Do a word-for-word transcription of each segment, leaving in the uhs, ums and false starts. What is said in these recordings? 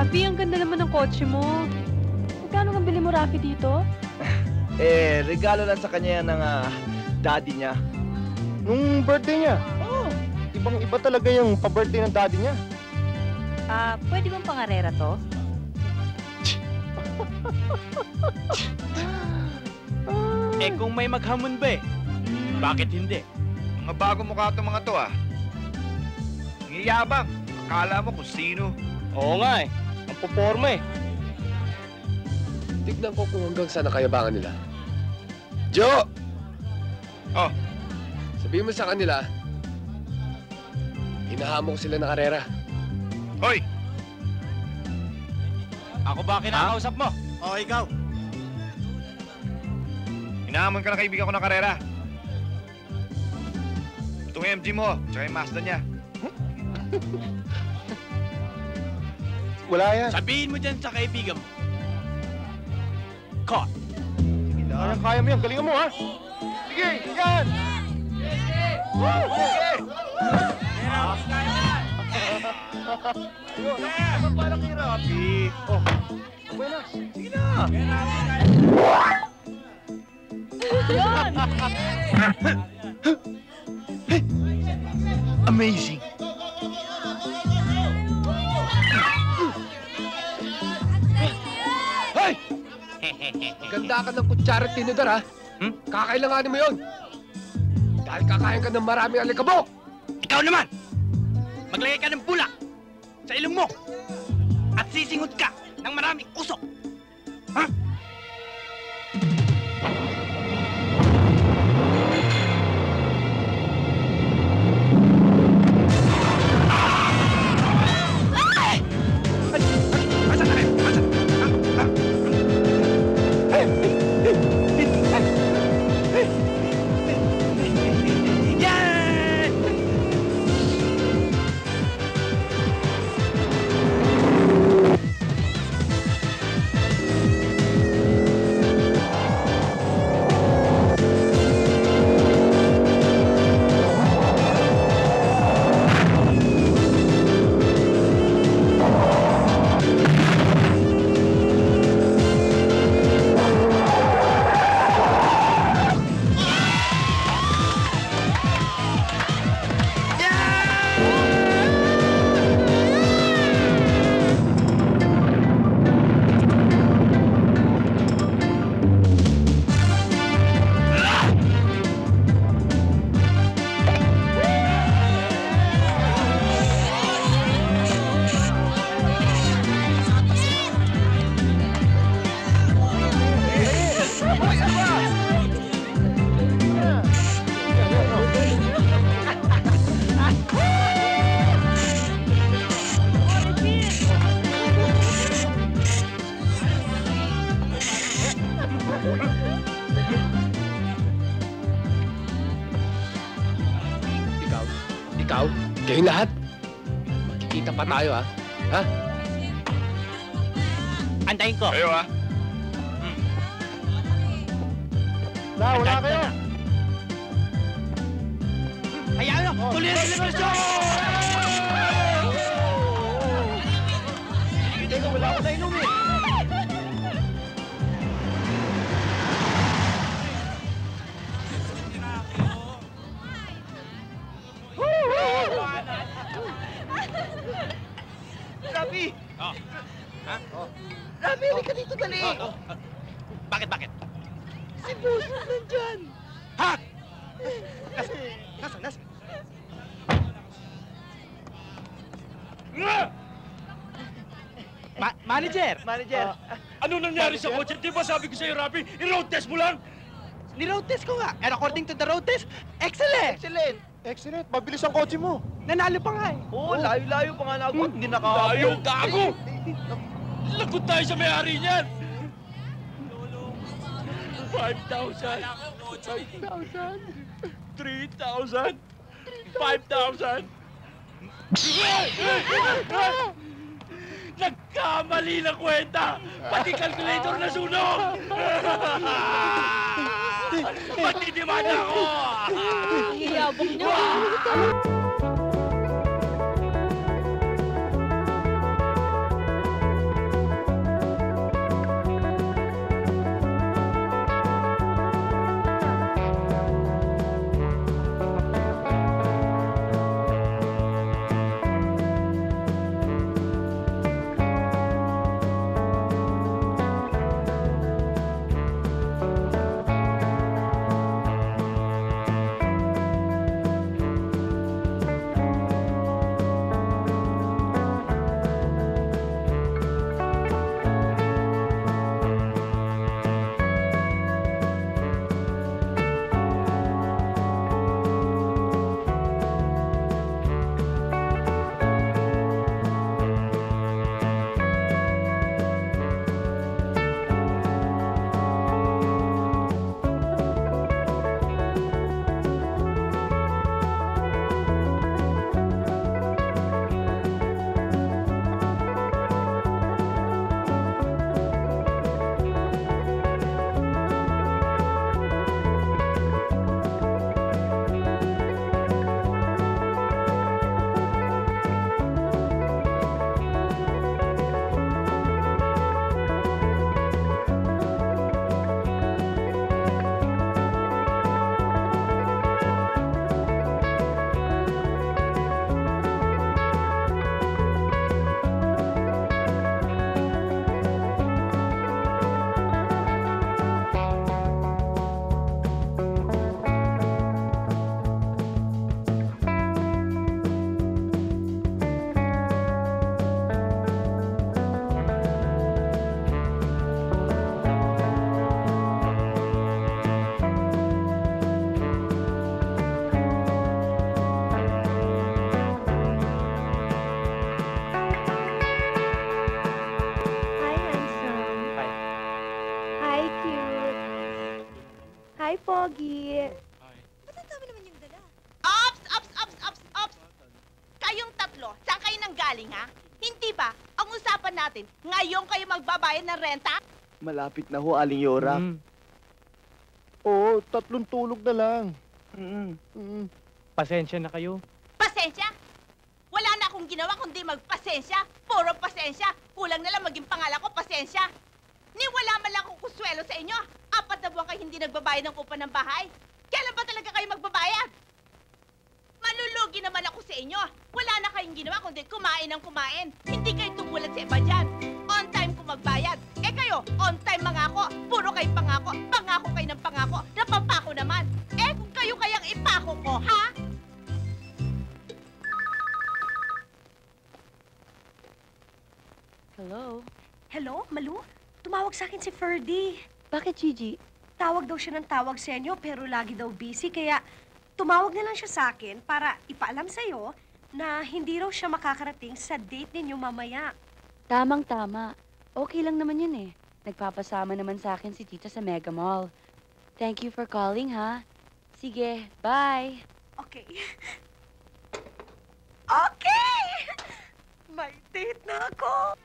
Rafi, ang ganda naman ng kotse mo. Magkano ang bili mo, Rafi, dito? Eh, regalo lang sa kanya yan ng uh, daddy niya. Nung birthday niya. Oo. Oh, ibang-iba talaga yung pa-birthday ng daddy niya. Ah, uh, pwede bang pangarera to? Eh kung may maghamon ba eh, bakit hindi? Mga bago mukha itong mga to ah. Ngiyabang. Akala mo kung sino. Oo nga eh. Ang puporma eh. Tignan ko kung hanggang saan nakayabangan nila. Jo! Oh. Sabihin mo sa kanila, hinahamon ko sila ng karera. Hoy! Ako ba kinakausap mo? Oo, ikaw. Hinahamon ka ng kaibigan ko ng karera. Itong M G mo, tsaka yung Mazda niya. Wala yan. Sabihin mo dyan sa kaibigan mo. Caught. Sige na. Kaya, kaya mo yan. Galingan mo, ha? Sige, yan! Woo! Sige! Ano pala kay Rafi? Oh, okay na. Sige na. Yan! Amazing. Hoy! Ganda ka ng kutsara at tinidor, ha? Hmm? Kakailanganin mo yun. Dahil kakain ka ng maraming alikabok. Ikaw naman! Maglagay ka ng bulak sa ilong mo at sisingot ka ng maraming usok. Ha? Ikaw, ikaw, kayong lahat. Magkikita pa tayo, ha? Ha? Antayin ko. Kayo ah. Na, wala kayo. Hayaan mo! Tuloy na selebrasyon! Teka, wala ko na inom, eh. Rafi! Oh. Ha? Rafi, halika dito, dali! Oh, oh. Bakit, bakit? Si Boso nandyan! Ha? Nasaan, nasaan? Ma manager! Manager! Ano nangyari sa kotse? Di ba sabi ko sa'yo, Rafi, i-road test mo lang? Ni-road test ko nga. And according to the road test, excellent! Excellent! Excellent. Mabilis ang kotse mo. Nanalo pa nga eh. Oo, layo-layo pa nga na ako. Hindi nakahabol. Layo, gago! Lagot tayo sa may-ari niyan! five thousand! five thousand! three thousand! five thousand! Nagkamali na kwenta! Pati calculator na sunog! Pati demanda ako! Iyabang niyo, ah! Pogi. Ba't ang dami naman yung dala? Ops! Ops! Ops! Ops! Ops! Kayong tatlo, saan kayo nang galing, ha? Hindi ba? Ang usapan natin, ngayon kayo magbabayad ng renta? Malapit na ho, Aling Yora. Mm. Oo, tatlong tulog na lang. Mm. Mm. Pasensya na kayo. Pasensya? Wala na akong ginawa kundi magpasensya. Puro pasensya. Kulang na lang maging pangalan ko, pasensya. Ni wala man lang akong kuswelo sa inyo. Apat na buwan kayo hindi nagbabayad ng upa ng bahay. Kailan ba talaga kayo magbabayad? Malulugi naman ako sa inyo. Wala na kayong ginawa kundi kumain ng kumain. Hindi kayo tumulad sa iba dyan. On time ko magbayad. Eh kayo, on time mangako. Puro kayo pangako. Pangako kayo ng pangako. Napapako naman. Eh kung kayo kayang ipako ko, ha? Hello? Hello, Malu? Tumawag sa akin si Ferdy. Bakit, Gigi? Tawag daw siya ng tawag sa inyo, pero lagi daw busy, kaya tumawag na lang siya sa akin para ipaalam sa'yo na hindi raw siya makakarating sa date ninyo mamaya. Tamang-tama. Okay lang naman yun eh. Nagpapasama naman sa akin si Tita sa Mega Mall. Thank you for calling, ha? Sige, bye! Okay. Okay! May date na ako!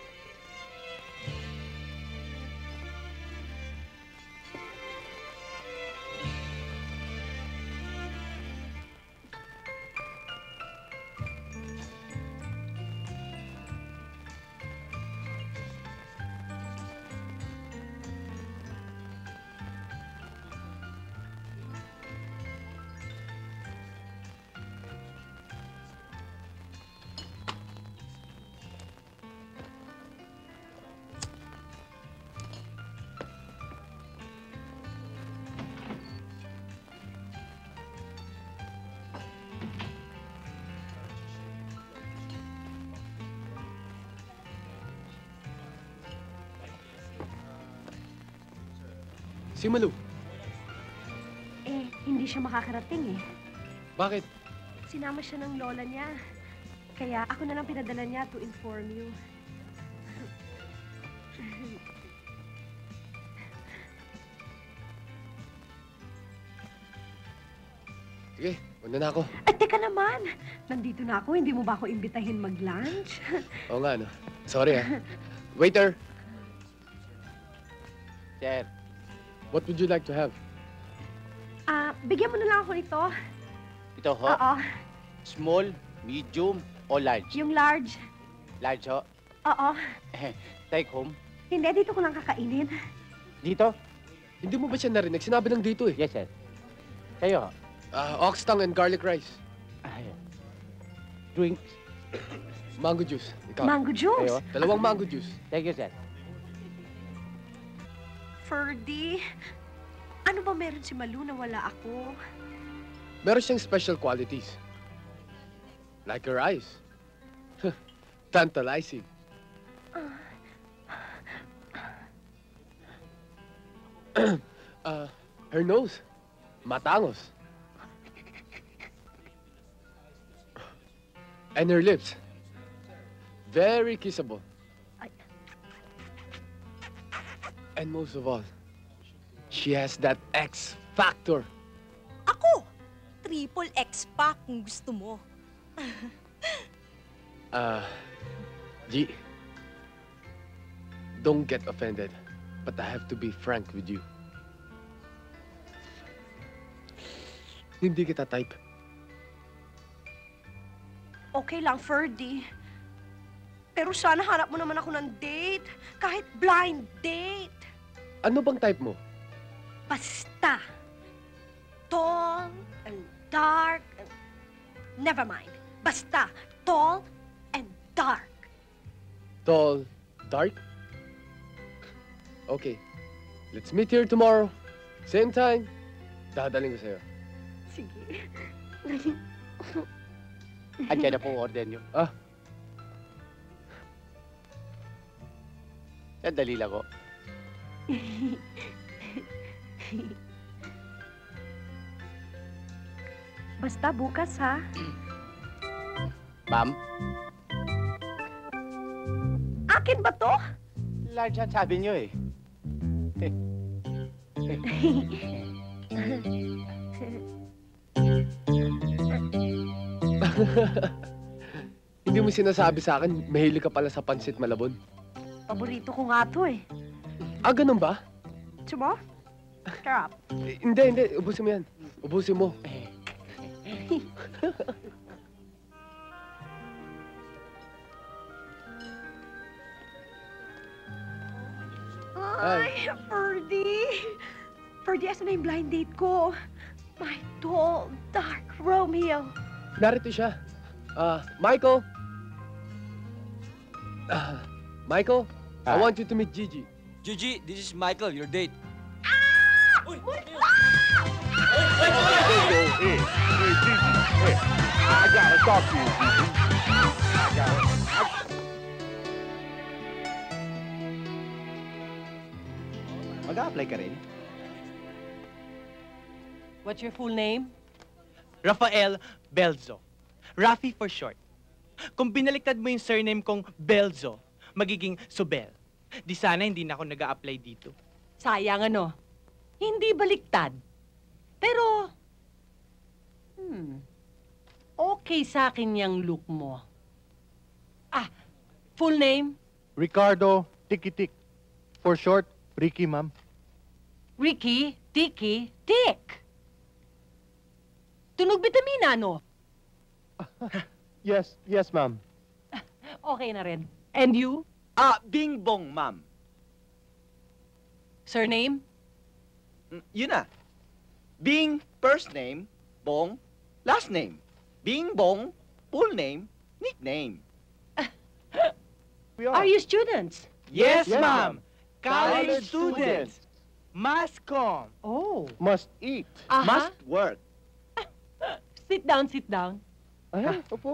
Si Malu. Eh, hindi siya makakarating eh. Bakit? Sinama siya ng lola niya. Kaya ako na lang pinadala niya to inform you. Sige, una na ako. At teka naman, nandito na ako. Hindi mo ba ako imbitahin mag-lunch? Oo nga, no? Sorry, ah. Waiter! Sir. What would you like to have? Ah, bigyan mo na lang ako nito. Ito ho? Oo, Small, medium, o large? yung large. Large ho? Oo. Take home? Hindi, dito ko lang kakainin. Dito? Hindi mo ba siya narinig? Sinabi lang dito eh. Yes, sir. Kayo ho? Ah, ox tongue and garlic rice. Drinks? Mango juice. Ikaw. Mango juice. Kayo? Dalawang mango juice. Thank you, sir. Ferdy, ano ba meron si Malu na wala ako? Meron siyang special qualities. Like her eyes. Tantalizing. uh, her nose. Matangos. And her lips. Very kissable. And most of all, she has that X factor. Ako! Triple X pa kung gusto mo. Uh, G, don't get offended, but I have to be frank with you. Hindi kita type. Okay lang, Ferdy. Pero sana hanap mo naman ako ng date. Kahit blind date. Ano bang type mo? Basta. Tall and dark. And... Never mind. Basta. Tall and dark. Tall, dark? Okay. Let's meet here tomorrow. Same time. Dadaling ko sa'yo. Sige. Andiyan na po order nyo. Ah. Sandali lang ko. Basta bukas, ha? Ma'am, Akin ba to? large ang sabi nyo eh. Hindi mo sinasabi sa akin, mahilig ka pala sa pansit malabon. Paborito ko nga to eh. Ah, ganun ba? Gusto mo? Sarap. Eh, hindi, hindi. Ubusin mo yan. Ubusin mo. Ay, Ferdy! Ferdy, asa na yung blind date ko? My tall, dark Romeo. Narito siya. Ah, Michael. Ah, Michael, I Ah. want you to meet Gigi. Gigi, this is Michael, your date. Hey, hey, hey, Gigi. Hey, I gotta talk to you, Gigi. I gotta... Mag-a-apply ka rin? What's your full name? Rafael Belzo. Rafi for short. Kung binaliktad mo yung surname kong Belzo, magiging Sobel. Di sana hindi na ako nag apply dito. Sayang ano. Hindi baliktad. Pero, hmm, okay sa akin yung look mo. Ah, full name? Ricardo Tiki-Tik. For short, Ricky, ma'am. Ricky, Tiki, Tick. Tunog bitamina, no? Yes, yes, ma'am. Okay na rin. And you? Ah, Bing Bong, ma'am. Surname? Mm, Yun na. Bing, first name. Bong, last name. Bing Bong, full name, nickname. We Are you students? Yes, Yes, ma'am. ma'am. College, College students. Mascom. Oh. Must eat. Aha. Must work. Sit down, sit down. Ay, opo.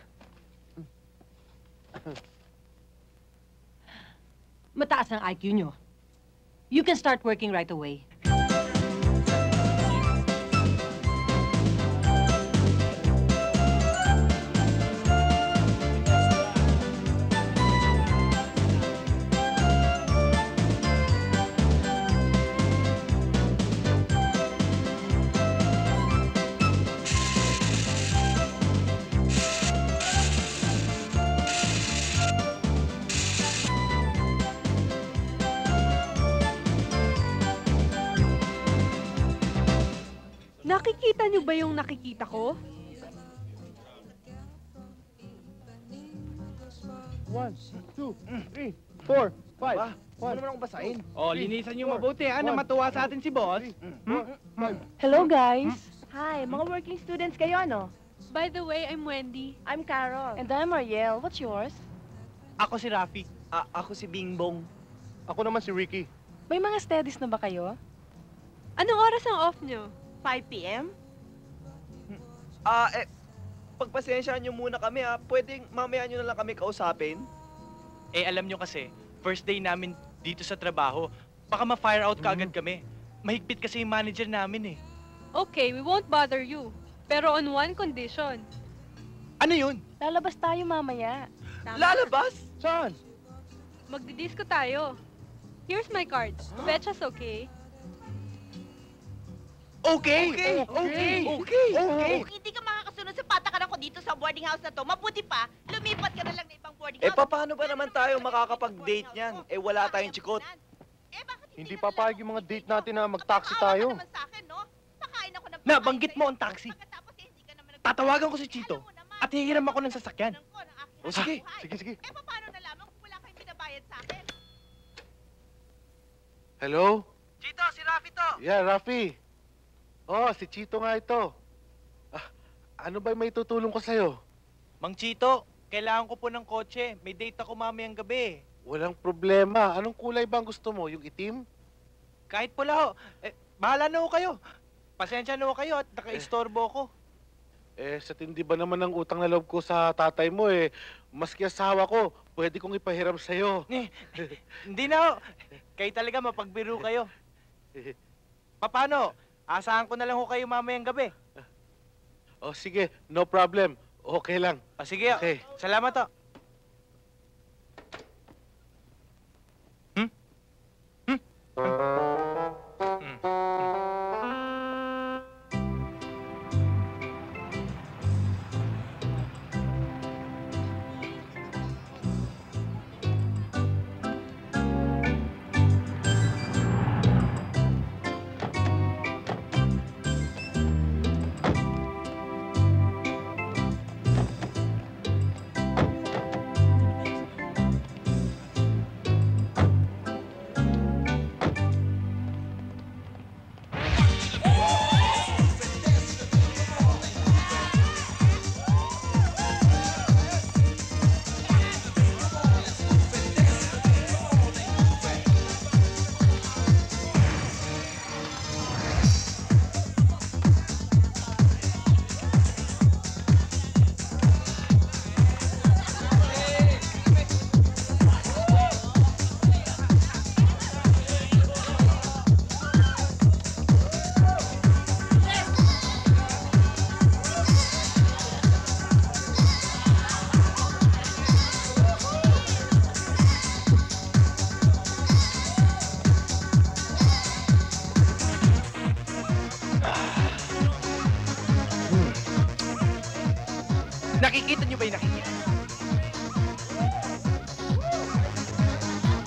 Mataas ang I Q nyo. You can start working right away. Nakikita niyo ba yung nakikita ko? One, two, three, four, five. Ba, huwag naman akong basahin. Oh, linisan niyo mabuti, ha, na matuwa sa atin si boss. Hello, guys. Hi, mga working students kayo, ano? By the way, I'm Wendy. I'm Carol. And I'm Ariel. What's yours? Ako si Rafi. Ah, ako si Bing Bong. Ako naman si Ricky. May mga studies na ba kayo? Anong oras ang off nyo? five p m? Ah, eh, pagpasensyahan niyo muna kami ha. Pwedeng mamaya niyo na lang kami kausapin. Eh, alam nyo kasi, first day namin dito sa trabaho, baka ma-fire out ka agad kami. Mahigpit kasi yung manager namin eh. Okay, we won't bother you. Pero on one condition. Ano yun? Lalabas tayo mamaya. Lalabas? Saan? Magdidisco tayo. Here's my card. Betcha's okay. Okay! Okay! Okay! Okay! Okay! Hindi ka makakasunod sa patakaran ko dito sa boarding house na to. Mabuti pa, lumipat ka na lang na ibang boarding Eh, house. paano ba naman tayo makakapag-date niyan? Eh, wala tayong chikot. Eh, bakit Hindi papayag yung mga date natin na mag-taxi tayo. naman sa akin, no? Nakain ako ng Nabanggit mo ang taxi. Pagkatapos eh, hindi ka naman nag- Tatawagan ko si Chito Alam mo naman, at hihiram ako ng sasakyan. ko ng aking O, sige. buhay. Sige, sige. Eh, paano nalaman kung wala kayong binabayad sa akin? Hello? Chito, si Rafi to! Yeah, Rafi. Oh, si Chito nga ito. Ah, ano ba may tutulong ko sa'yo? Mang Chito, kailangan ko po ng kotse. May date ako mamayang gabi. Walang problema. Anong kulay ba ang gusto mo? Yung itim? Kahit pula ho. Eh, bahala na ho kayo. Pasensya na ho kayo at naka-istorbo ko. Eh, sa tindi ba naman ng utang na loob ko sa tatay mo eh, maski asawa ko, pwede kong ipahiram sa'yo. Eh, hindi na ho. Kayo talaga mapagbiro kayo. Paano? Asahan ko na lang ho kayo mamayang gabi. Oh, sige, no problem. Okay lang. O sige, ho. Okay. Salamat ho. Hmm? Hmm? Hmm. Hmm.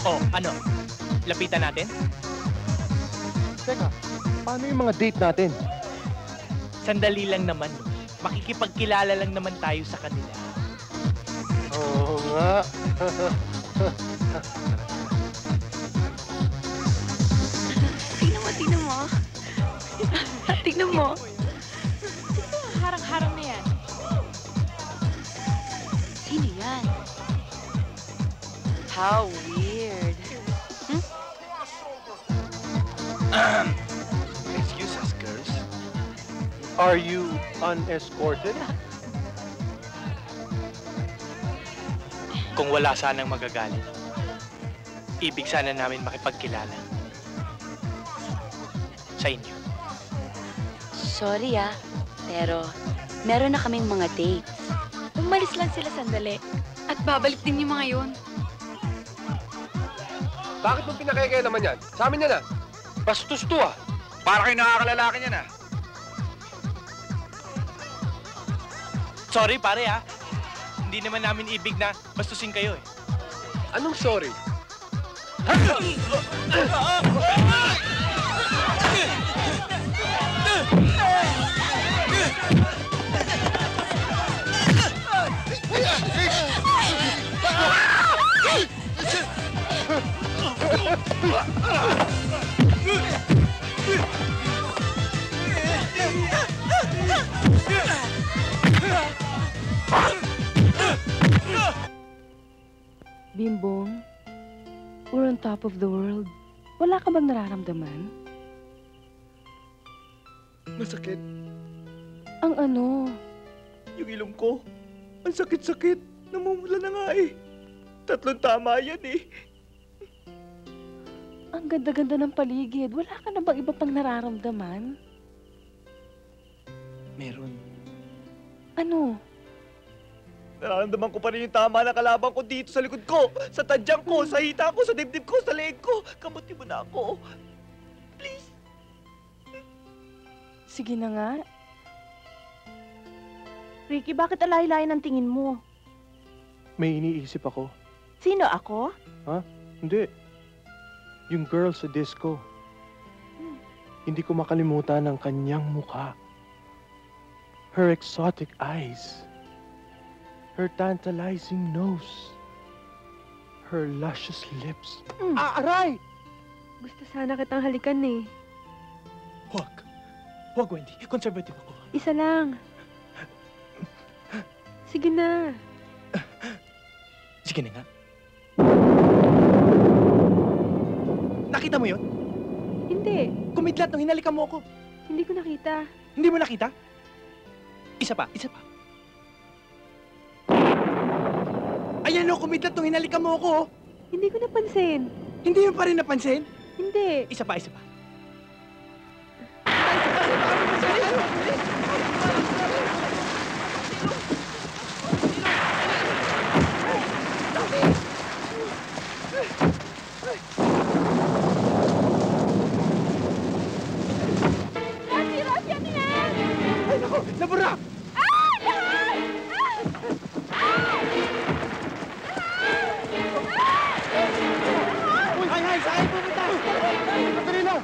Oh, ano? Lapitan natin? Teka, paano yung mga date natin? Sandali lang naman. Makikipagkilala lang naman tayo sa kanila. Oo nga. Tingnan mo, tingnan mo. Tingnan mo. Harang-harang na yan. Sino yan? How weird. Um, excuse us, girls. Are you unescorted? Kung wala sanang magagalit, ibig sana namin makipagkilala sa inyo. Sorry ah, pero meron na kaming mga dates. Umalis lang sila sandali. At babalik din yung mga yun. Bakit mo pinakikailaman yan? Sa amin yan ah. Bastos to ah. Para kayo nakakalalaki niyan, ah. Sorry pare ah, hindi naman namin ibig na bastusin kayo eh. Anong sorry? Bimbong, we're on top of the world. Wala ka bang nararamdaman? Masakit. Ang ano? Yung ilong ko. Ang sakit-sakit. Namumula na nga eh. Tatlong tama yan eh. Ang ganda-ganda ng paligid. Wala ka na bang iba pang nararamdaman? Meron. Ano? Nararamdaman ko pa rin yung tama na kalaban ko dito sa likod ko, sa tadyang ko, sa hita ko, sa dibdib ko, sa leeg ko. Kamuti mo na ako. Please. Sige na nga. Ricky, bakit alay-lay ng tingin mo? May iniisip ako. Sino ako? Ha? Hindi. Yung girl sa disco. Hindi ko makalimutan ang kanyang mukha. Her exotic eyes. Her tantalizing nose. Her luscious lips. Mm. Ah, aray! Gusto sana kitang halikan eh. Huwag. Huwag, Wendy. Conservative ako. Isa lang. Sige na. Sige na nga. Nakita mo yun? Hindi. Kumidlat nung hinalikan mo ako. Hindi ko nakita. Hindi mo nakita? Isa pa, isa pa. Ayan o, kumidlat nung hinalikan mo ako. Hindi ko napansin. Hindi mo pa rin napansin? Hindi. Isa pa, isa pa. Rafi, Rafi, ano yan? Ay, naku! Nabura! Ah! Lahat! Uy, hay, hay! Saan pupunta? Sandali lang!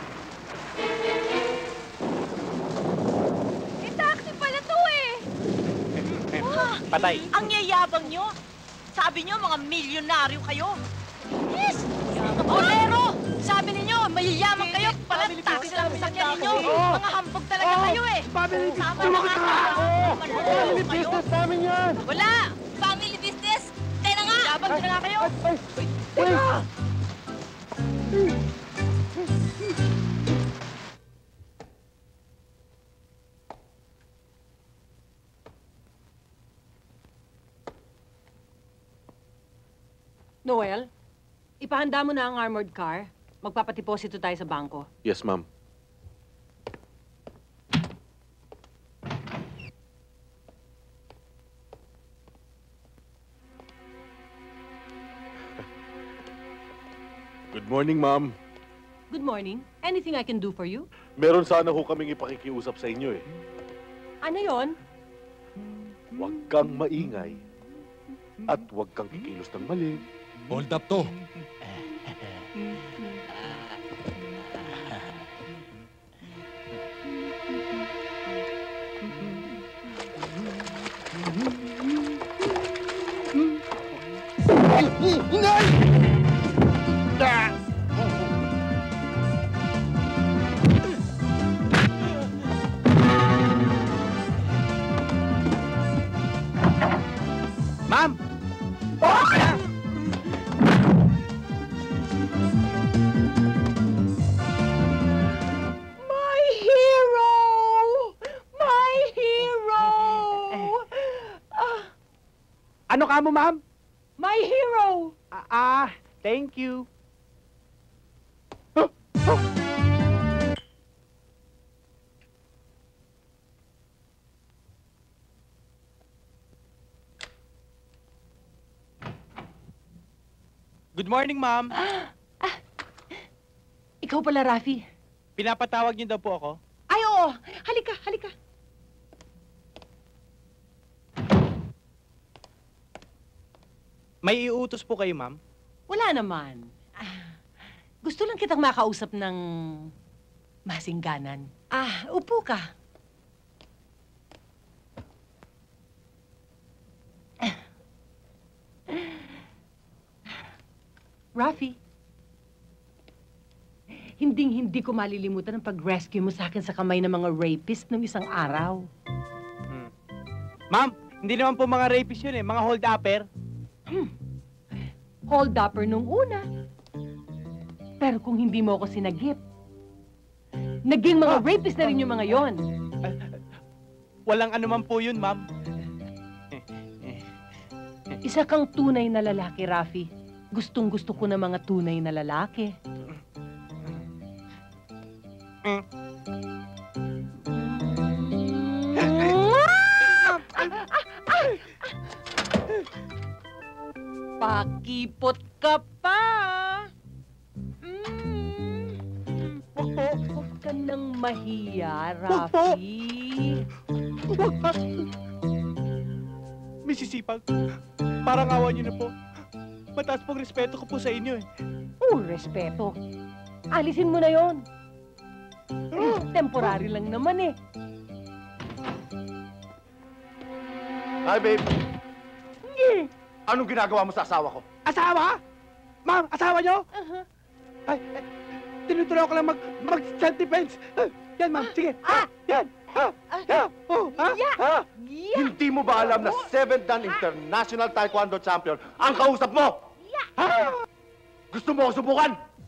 Eh, taxi pala to eh! Patay. Ang yayabang nyo. Sabi nyo, mga milyonaryo kayo. Yes! Mga bolero! Sabi ninyo, mayayaman kayo. Pala, taxi lang ang sakyan ninyo. Mga hambog talaga kayo eh. Family Tama business! na nga. Family business namin yan! Wala! Family business! Tayo na nga! Yabang na nga kayo! Ay! Teka! Noel, ipahanda mo na ang armored car. Magpapadeposito tayo sa bangko. Yes, ma'am. Good morning, ma'am. Good morning. Anything I can do for you? Meron sana ho kaming ipakikiusap sa inyo eh. Ano yon? Huwag kang maingay. At huwag kang kikilos ng mali. Hold up to. Ma'am! My hero! My hero! Ano ka mo, ma'am? My hero! Ah, ah, thank you. Good morning, ma'am. Ikaw pala, Rafi. Pinapatawag niyo daw po ako? Ay, oo. Halika, halika. May iutos po kayo, ma'am? Wala naman. Ah, gusto lang kitang makausap ng masingganan. Ah, upo ka. Rafi, hinding-hindi ko malilimutan ang pag-rescue mo sa akin sa kamay ng mga rapist nung isang araw. Hmm. Ma'am, hindi naman po mga rapist yun eh, mga hold-upper. Hmm. Hold-upper nung una. Pero kung hindi mo ako sinagip, naging mga rapist na rin yung mga yon. Walang anuman po yun, ma'am. Isa kang tunay na lalaki, Rafi. Gustong-gusto ko na mga tunay na lalaki. Pakipot ka pa! Mm. Huwag ka nang mahiya, Rafi. Misisipag, parang awa niyo na po. Mataas pong respeto ko po sa inyo eh. Oh, respeto. Alisin mo na yon. Temporary lang naman eh. Hi, babe. Anong ginagawa mo sa asawa ko? Asawa? Ma'am, asawa niyo? Uh-huh. Ay, ay, tinutuloy ko lang mag, mag-self-defense. Ah, yan, ma'am. Sige. Ah, yan. Ah, yeah. Oh, ah, Yeah. Ha? Yeah. Hindi mo ba alam na seventh dan international taekwondo champion ang kausap mo? Yeah. Ha? Gusto mo ako subukan?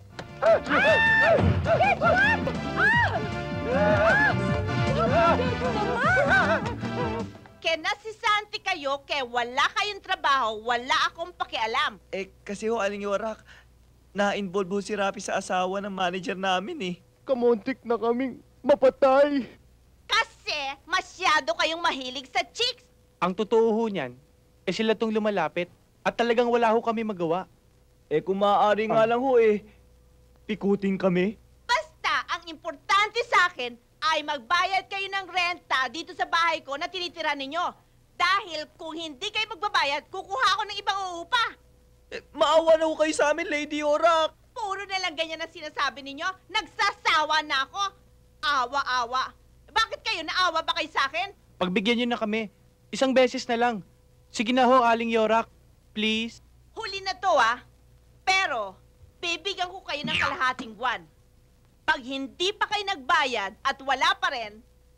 Kaya si Santi kayo, kaya wala kayong trabaho, wala akong pakialam. Eh, kasi ho, Aling Yorak, na-involve ho si Rafi sa asawa ng manager namin eh. Kamontik na kaming mapatay. Kasi masyado kayong mahilig sa chicks. Ang totoo ho niyan, eh sila tong lumalapit at talagang wala ho kami magawa. Eh, kung maaari nga lang ho eh, pikutin kami. Basta, ang importante sa akin ay magbayad kayo ng renta dito sa bahay ko na tinitira ninyo. Dahil kung hindi kayo magbabayad, kukuha ako ng ibang uupa. Eh, maawa na ho kayo sa amin, Lady Yorak. Puro na lang ganyan ang sinasabi ninyo. Nagsasawa na ako. Awa-awa. Bakit kayo? Naawa ba kayo sa akin? Pagbigyan niyo na kami. Isang beses na lang. Sige na ho, Aling Yorak. Please. Huli na to, ah. Pero, bibigyan ko kayo ng kalahating buwan. Pag hindi pa kayo nagbayad at wala pa rin,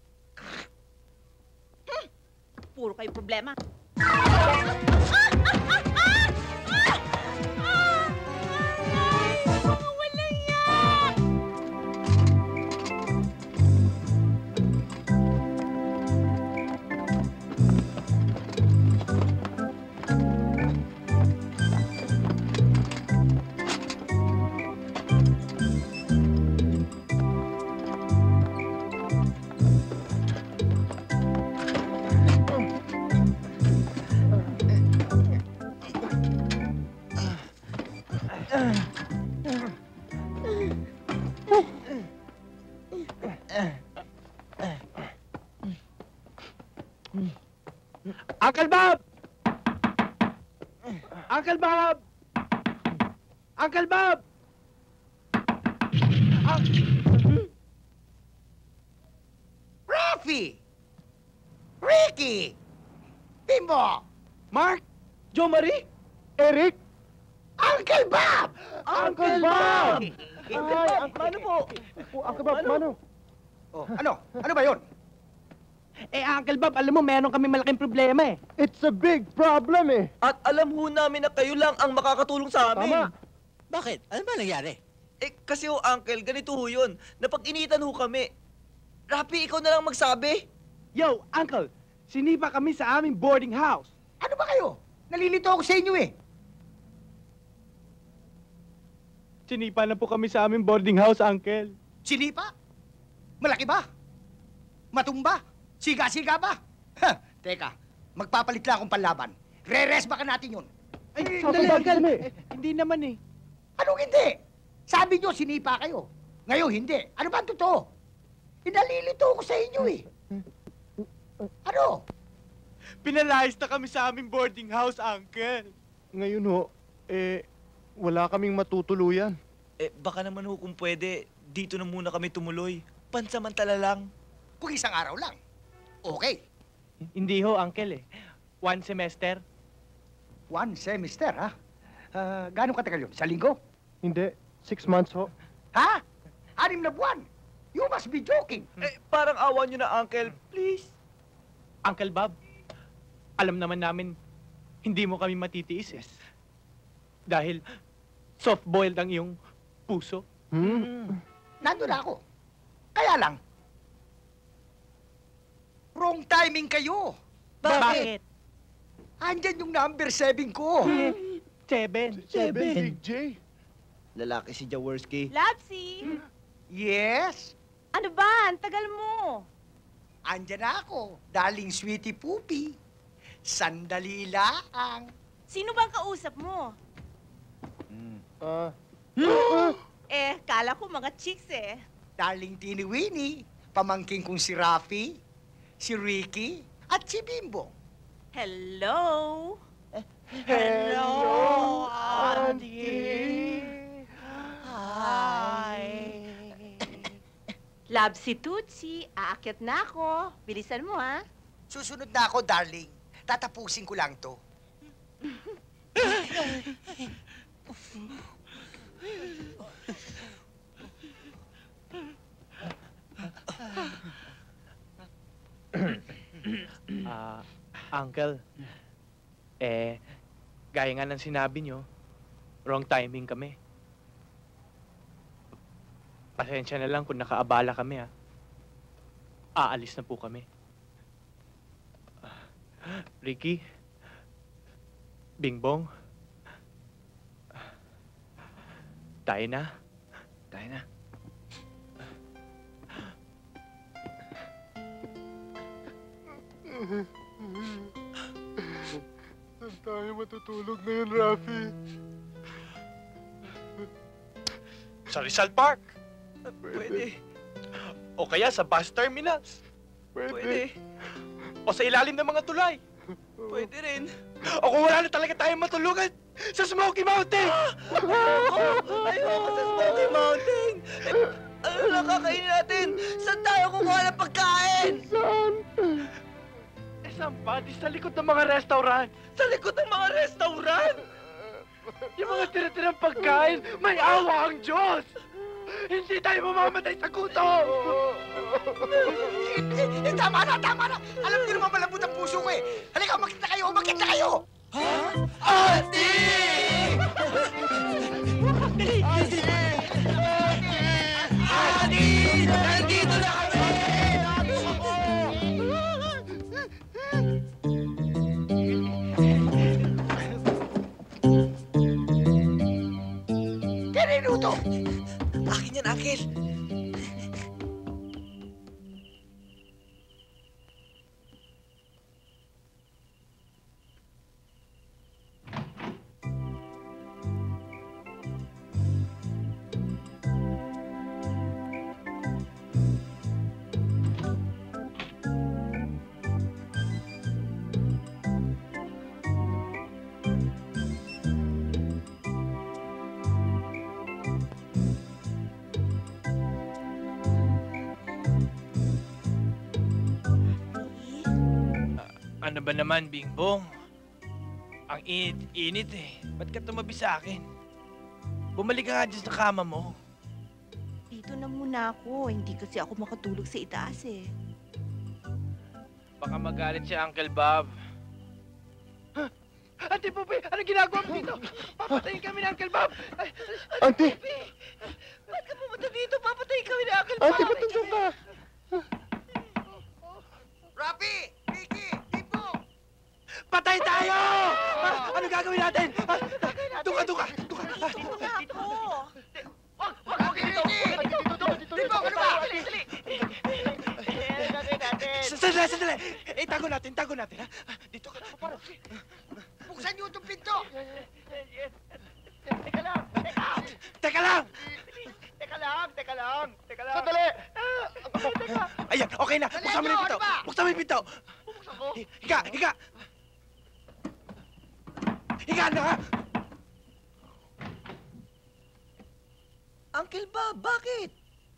hmm, puro kayo problema. Uncle Bob! Uncle Bob! Uncle Bob! Ah, Rafi! Ricky! Bimbo! Mark! Jo Marie! Eric! Uncle Bob! Ay, ang mano po? Uncle Bob, mano? Oh, ano? Ano ba yon? Eh, Uncle Bob, alam mo, meron kami malaking problema eh. It's a big problem eh. At alam ho namin na kayo lang ang makakatulong sa amin. Tama. Bakit? Ano ba nangyari? Eh, kasi ho, Uncle, ganito ho yun. Napag-initan ho kami. Rapi, ikaw na lang magsabi. Yo, Uncle, sinipa kami sa aming boarding house. Ano ba kayo? Nalilito ako sa inyo eh. Sinipa na po kami sa aming boarding house, Uncle. Sinipa? Malaki ba? Matumba? Siga-siga ba? Ha, teka, magpapalit lang akong panlaban. Re-rest baka natin yun. Ay, Sa dali, sabag Uncle. kami. Eh, hindi naman eh. Anong hindi? Sabi nyo, sinipa kayo. Ngayon, hindi. Ano ba ang totoo? Inalilito ko sa inyo eh. Ano? Pinalayas na kami sa aming boarding house, Uncle. Ngayon ho, eh, wala kaming matutuluyan. Eh, baka naman ho kung pwede, dito na muna kami tumuloy. Pansamantala lang. Kung isang araw lang. Okay. Hindi ho, Uncle eh. One semester. One semester, ha? Ah, gaano katagal yun? Sa linggo? Hindi, six months ho. Ha? Anim na buwan? You must be joking. Eh, parang awan nyo na, Uncle. Please. Uncle Bob, alam naman namin, hindi mo kami matitiis eh. Dahil soft-boiled ang iyong puso. Hmm? Nandun na ako. Kaya lang, wrong timing kayo. Bakit? Andyan yung number seven ko. Seven. Seven. Big J. Lalaki si Jaworski. Lapsi! Yes? Ano ba? Ang tagal mo. Andyan na ako, darling sweetie poopy. Sandali lang. Sino bang kausap mo? Ah, Eh, kala ko mga chicks eh. Darling Tini Winnie, pamangking kong si Rafi, si Ricky, at si Bimbo. Hello? Hello, Auntie. Hi. Lapsi Tutsi, aakyat na ako. Bilisan mo, ha? Susunod na ako, darling. Tatapusin ko lang to. Ah, Uncle, eh, gaya nga ng sinabi nyo, wrong timing kami. Pasensya na lang kung nakaabala kami, ha. Aalis na po kami. Ah, Ricky, Bingbong, tayo na. Tayo na. saan tayo matutulog ngayon, Rafi? Sa Rizal Park. Pwede. O kaya sa bus terminals. Pwede. O sa ilalim ng mga tulay. Pwede rin. O kung wala na talaga tayong matulugan, sa Smoky Mountain! Ayoko! Ayoko sa Smoky Mountain! Eh, ano lang kakainin natin? Saan tayo kukuha ng pagkain? Saan? Eh, saan pa? Di sa likod ng mga restaurant. Sa likod ng mga restaurant? Yung mga tira-tirang pagkain, may awa ang Diyos! Hindi tayo mamamatay sa gutom! Eh, tama na, tama na! Alam niyo naman malambot ang puso ko eh! Halika, umakit na kayo, umakit na kayo! Ha? Ate! Ate! Ate! Nandito na kami! Kanino to? Akin yan, Akil. Ano ba naman, Bingbong? Ang init-init eh. Ba't ka tumabi sa akin? Bumalik ka nga dyan sa kama mo. Dito na muna ako. Hindi kasi ako makatulog sa itaas eh. Baka magalit si Uncle Bob. Auntie Pupi, ano ginagawa mo dito? Papatayin kami ni Uncle Bob! Ay, Auntie! Ba't ka pumunta dito? Papatayin kami ni Uncle Bob! Auntie, ba't nandiyan ka? Rapi! Vicky! Tipo! Patay tayo! Ah, ano gagawin natin? Ah, Doon ka, doon ka! Doon ka! Ah, Dito nga ako! Wag! Wag! Rapi! Vicky! Tipo! Ano ba? Sandali, sandali! Eh, tago natin, tago natin, ha? Dito ka. Buksan niyo itong pinto! Teka lang! Teka! Teka lang! Teka lang! Teka lang! Teka lang! Sandali! Teka! Ayan, okay na. Buksan mo na yung pinto. Buksan mo yung pinto. Buksan ko! Higa, higa! Higa na, ha? Uncle Bob, bakit?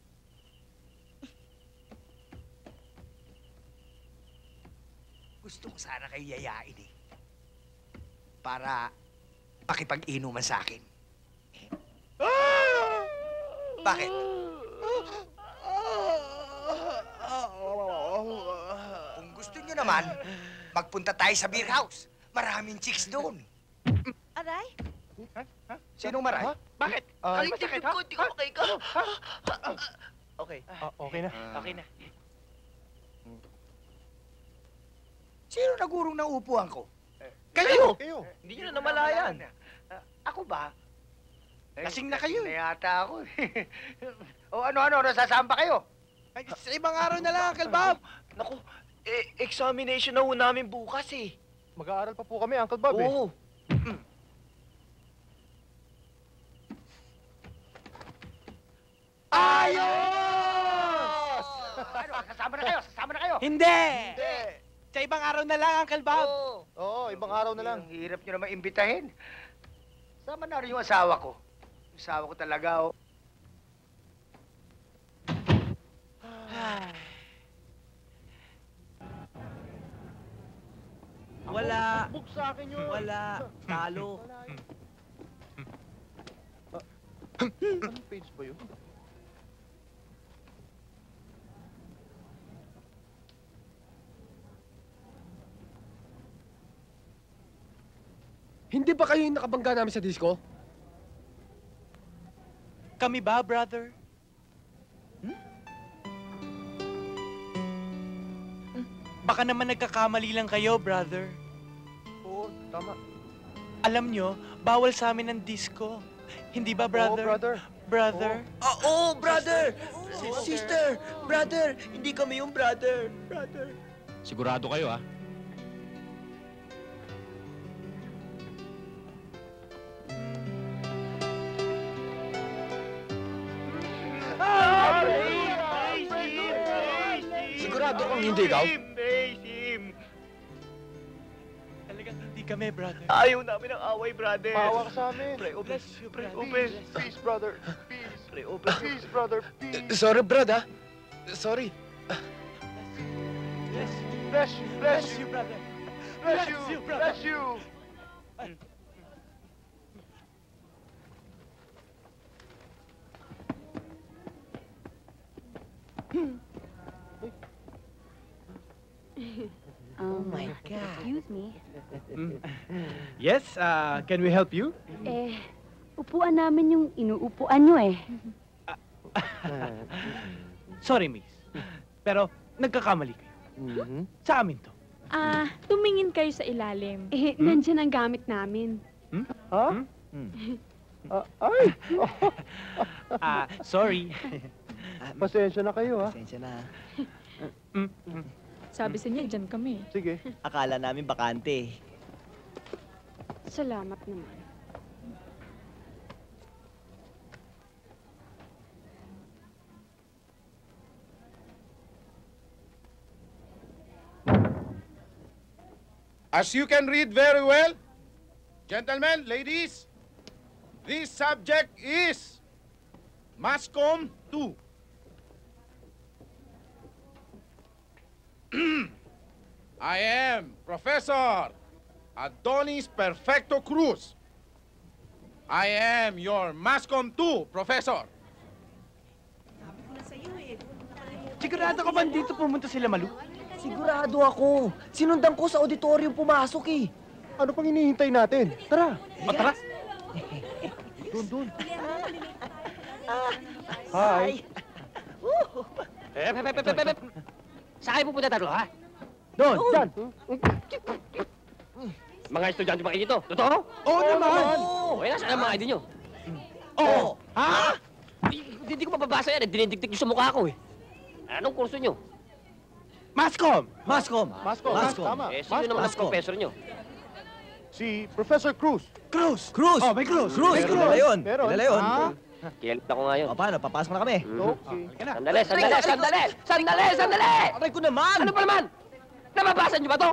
Gusto ko sana kayo yayain eh. Para makipag-inuman sa akin. Bakit? Kung gusto nyo naman, magpunta tayo sa beer house. Maraming chicks doon. Aray? Sinong maray? Bakit? Ah, Ano masakit, ha? Hindi ko makaika. Okay. Ah, okay na. Okay na. Sino nagurong ng upuan ko? Kayo! Kayo! Hindi nyo na namalayan. Ako ba? Lasing na kayo, eh. yata ako eh. o ano-ano, nasasaan pa kayo? Ay, sa ibang araw na lang, Uncle Bob. Naku, eh, examination na ho namin bukas eh. Mag-aaral pa po kami, Uncle Bob eh. Oo. Ayos! ano, sasama na kayo, sasama na kayo. Hindi! Hindi! Sa ibang araw na lang, Uncle Bob. Oo. Oo, ibang araw na lang. Ang hirap nyo naman imbitahin. Sama na rin yung asawa ko. Yung asawa ko talaga, oh. Wala. Book sa akin yun. Wala. Talo. Anong page ba yun? Hindi ba kayo yung nakabangga namin sa disco? Kami ba, brother? Baka naman nagkakamali lang kayo, brother. Oo, tama. Alam nyo, bawal sa amin ang disco. Hindi ba, brother? Oo, brother. Brother? Oo, oh, brother! Sister! Brother! Hindi kami yung brother. Brother. Sigurado kayo, ah. Sigurado kang hindi ikaw? Talagang hindi kami, brother. Ayaw namin ang away, brother. Maawa ka sa amin. Pre, open. Bless you, Pre, brother. open. Peace, brother. Peace. Pre, open. Peace, brother. Peace. Sorry, brad, ha? Sorry. Bless you. Bless you. Bless Bless you. you, brother. Bless Bless you, you. brother. Bless you. Oh my God. Excuse me. Yes, uh, can we help you? Eh, upuan namin yung inuupuan nyo eh. Sorry, miss. Pero nagkakamali kayo. Mhm. Sa amin to. Ah, tumingin kayo sa ilalim. Eh, nandyan ang gamit namin. Ha? Ah, ay! Ah, sorry. Pasensya na kayo, ha? Pasensya na. Mm, mm. Sabi sa niya, dyan kami. Sige. Akala namin bakante. Salamat naman. As you can read very well, gentlemen, ladies, this subject is Mascom two. I am Professor Adonis Perfecto Cruz. I am your Mascom two professor. Sigurado ka ba dito pumunta sila, Malu? Sigurado ako. Sinundan ko sa auditorium pumasok eh. Ano pang hinihintay natin? Tara. O, tara. Doon, doon. Hi. Eh, pep, pep, pep, pep, pep. Saan kayo pupunta tatlo, ha? Doon, dyan. Mga estudyante ba kayo dito? Totoo? Oo naman. O, eh, nasaan ang mga I D nyo? Oo. Ha? Hindi hindi ko mababasa yan. eh. Dinidiktik nyo sa mukha ko, eh. Anong kurso nyo? Mascom. Mascom. Mascom. Mascom. Tama. Eh, sino naman ang Mascom. professor nyo? Si Professor Cruz. Cruz. Cruz! Oh, may Cruz. Cruz! May Kilala yun. Meron. Kilala yun. Ah. Kilala ko nga yun. O, paano? Papasok na kami. Okay. Sandali, sandali, sandali! Sandali, sandali! Aray ko naman! Ano pa naman? Nababasa nyo ba to?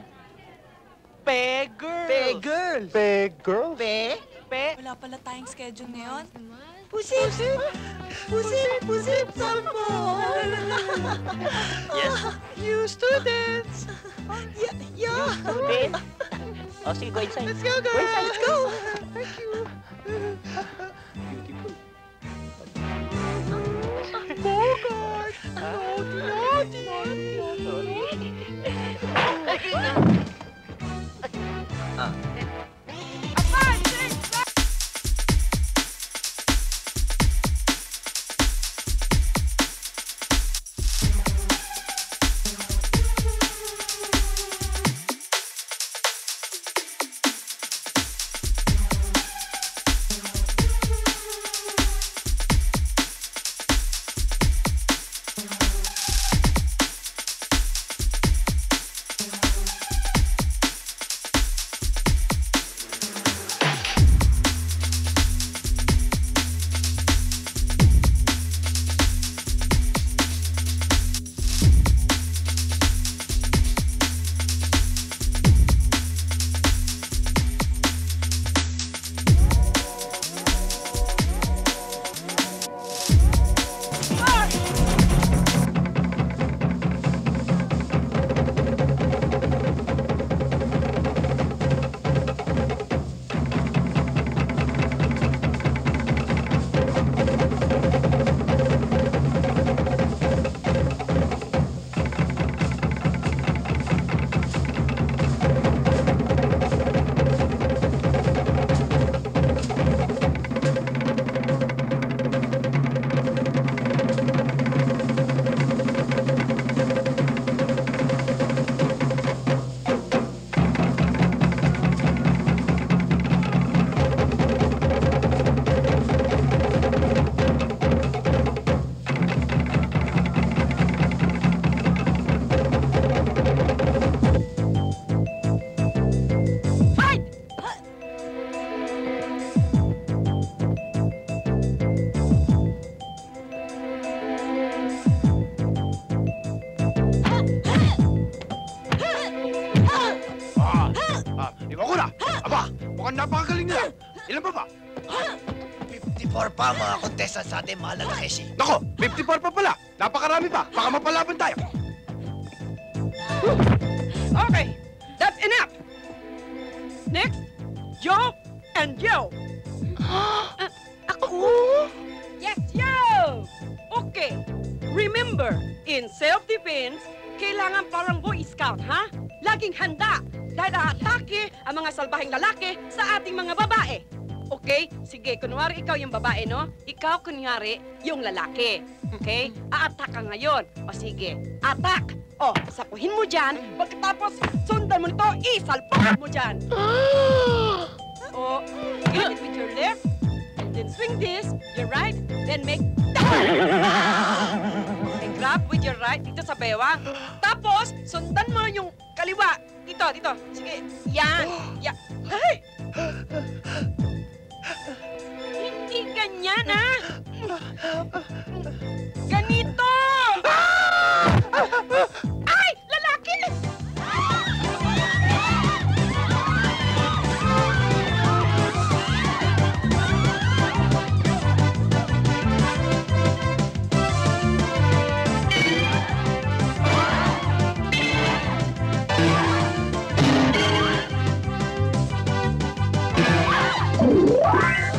Pe girls. Pe girls! Pe girls? Pe? Pe. Wala pala tayong schedule ngayon. Pusit! Pusit! Pusit! Salmon! Yes. You students! Yeah! Yeah! Student? O, sige, go inside. Let's go, girls! Let's go! Thank you! Bogart. Naughty, naughty. Ah. Mukhang napakagaling nila. Ilan pa ba? fifty-four pa mga contestant sa ating mahal na Keshi. Nako, fifty-four pa pala. Napakarami pa. Baka mapalaban tayo. Okay, that's enough. Next, Joe and Joe. Uh, ako? Yes, Joe. Okay, remember, in self-defense, kailangan parang Boy Scout, ha? Laging handa dahil aatake ang mga salbahing lalaki sa ating mga babae. Okay? Sige, kunwari ikaw yung babae, no? Ikaw, kunwari, yung lalaki. Okay? Aatak ka ngayon. O sige, attack! O, sapuhin mo dyan, pagkatapos sundan mo nito, isalpak mo dyan. O, get it with your left, and then swing this, your right, then make and grab with your right dito sa bewang. Tapos, sundan mo yung kaliwa. Dito, dito. Sige, yan. Yan. Hey! Hindi ganyan, ha? Ganito! Ay! Lalaki! What?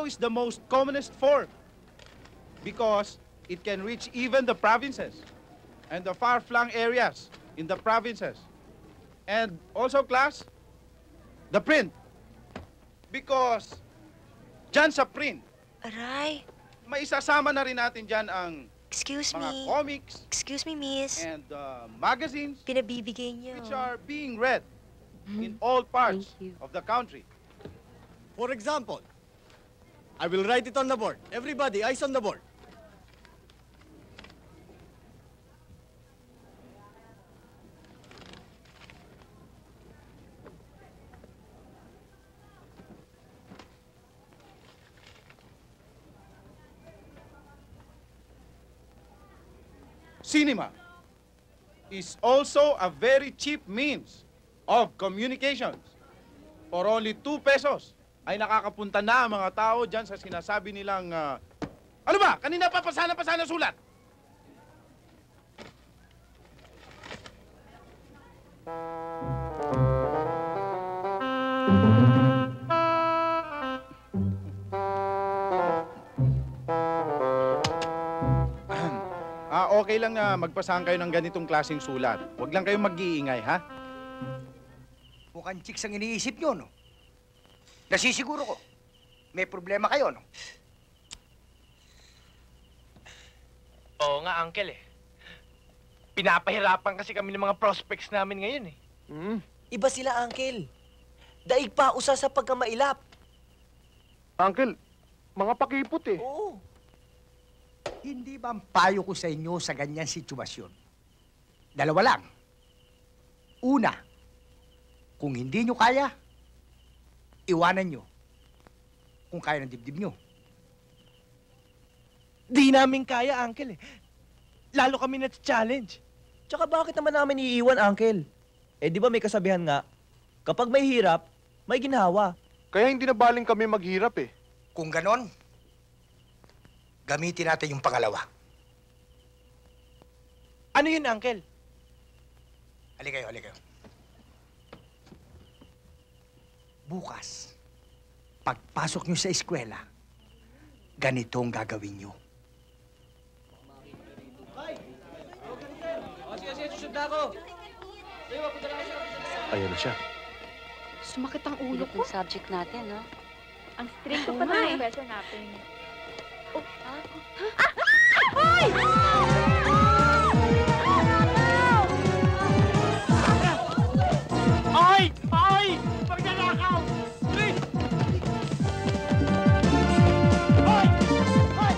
is the most commonest form because it can reach even the provinces and the far-flung areas in the provinces. And also, class, the print. Because dyan sa print, Aray. may isasama na rin natin dyan ang Excuse mga me. comics Excuse me, miss. and uh, magazines Pinabibigay niyo. which are being read in all parts of the country. For example, I will write it on the board. Everybody, eyes on the board. Cinema is also a very cheap means of communications. For only two pesos ay nakakapunta na ang mga tao dyan sa sinasabi nilang... ah, ano ba? Kanina pa pasana-pasana sulat. Ah, okay lang na magpasahan kayo ng ganitong klaseng sulat. Huwag lang kayong mag-iingay, ha? Mukhang chicks ang iniisip nyo, no? Nasisiguro ko. May problema kayo, no? Oo nga, Uncle eh. Pinapahirapan kasi kami ng mga prospects namin ngayon eh. Hmm? Iba sila, Uncle. Daig pa usa sa pagkamailap. Uncle, mga pakipot eh. Oo. Hindi ba ang payo ko sa inyo sa ganyan sitwasyon? Dalawa lang. Una, kung hindi nyo kaya, iwanan nyo. Kung kaya ng dibdib nyo. Di namin kaya, Uncle eh. Lalo kami na-challenge. Tsaka bakit naman namin iiwan, Uncle? Eh di ba may kasabihan nga, kapag may hirap, may ginhawa. Kaya hindi na baling kami maghirap eh. Kung ganon, gamitin natin yung pangalawa. Ano yun, Uncle? Hali kayo, hali kayo. Bukas, pagpasok nyo sa eskwela, ganito ang gagawin nyo. Ayan na siya. Sumakit ang ulo ko. subject natin, no? Ang strict Oo pa nga ng eh. professor natin. Oh, ha? Ay! Ay! Pagnanakaw! Please! Ay! Ay!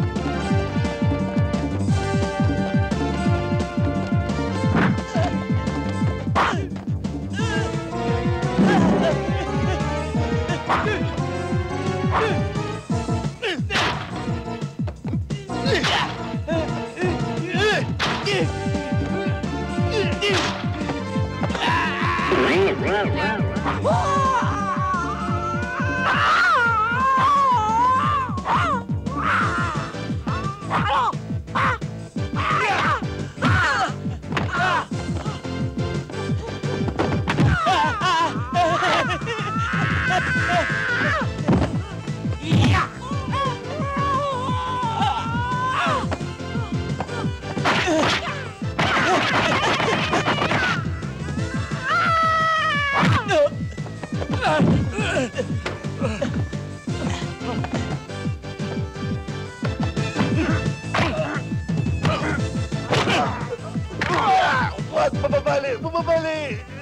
Wag! Bumabali! Bumabali!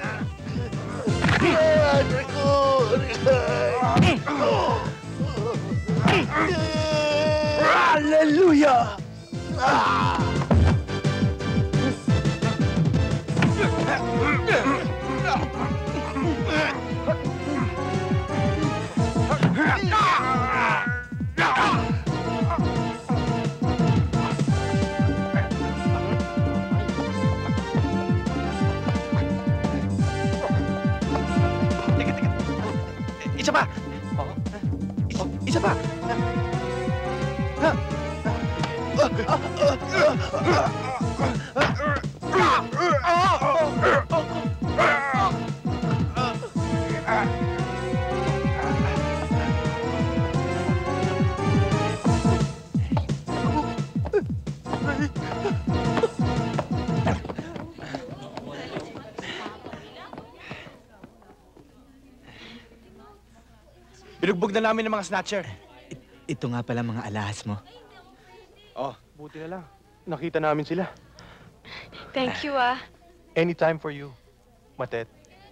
Yan! Rico! Hallelujah! Isa pa! Isa, isa pa! Binugbog na namin ng mga snatcher. Ito nga pala mga alahas mo. Oh, buti na lang. Nakita namin sila. Thank you, ah. Anytime for you, Matet.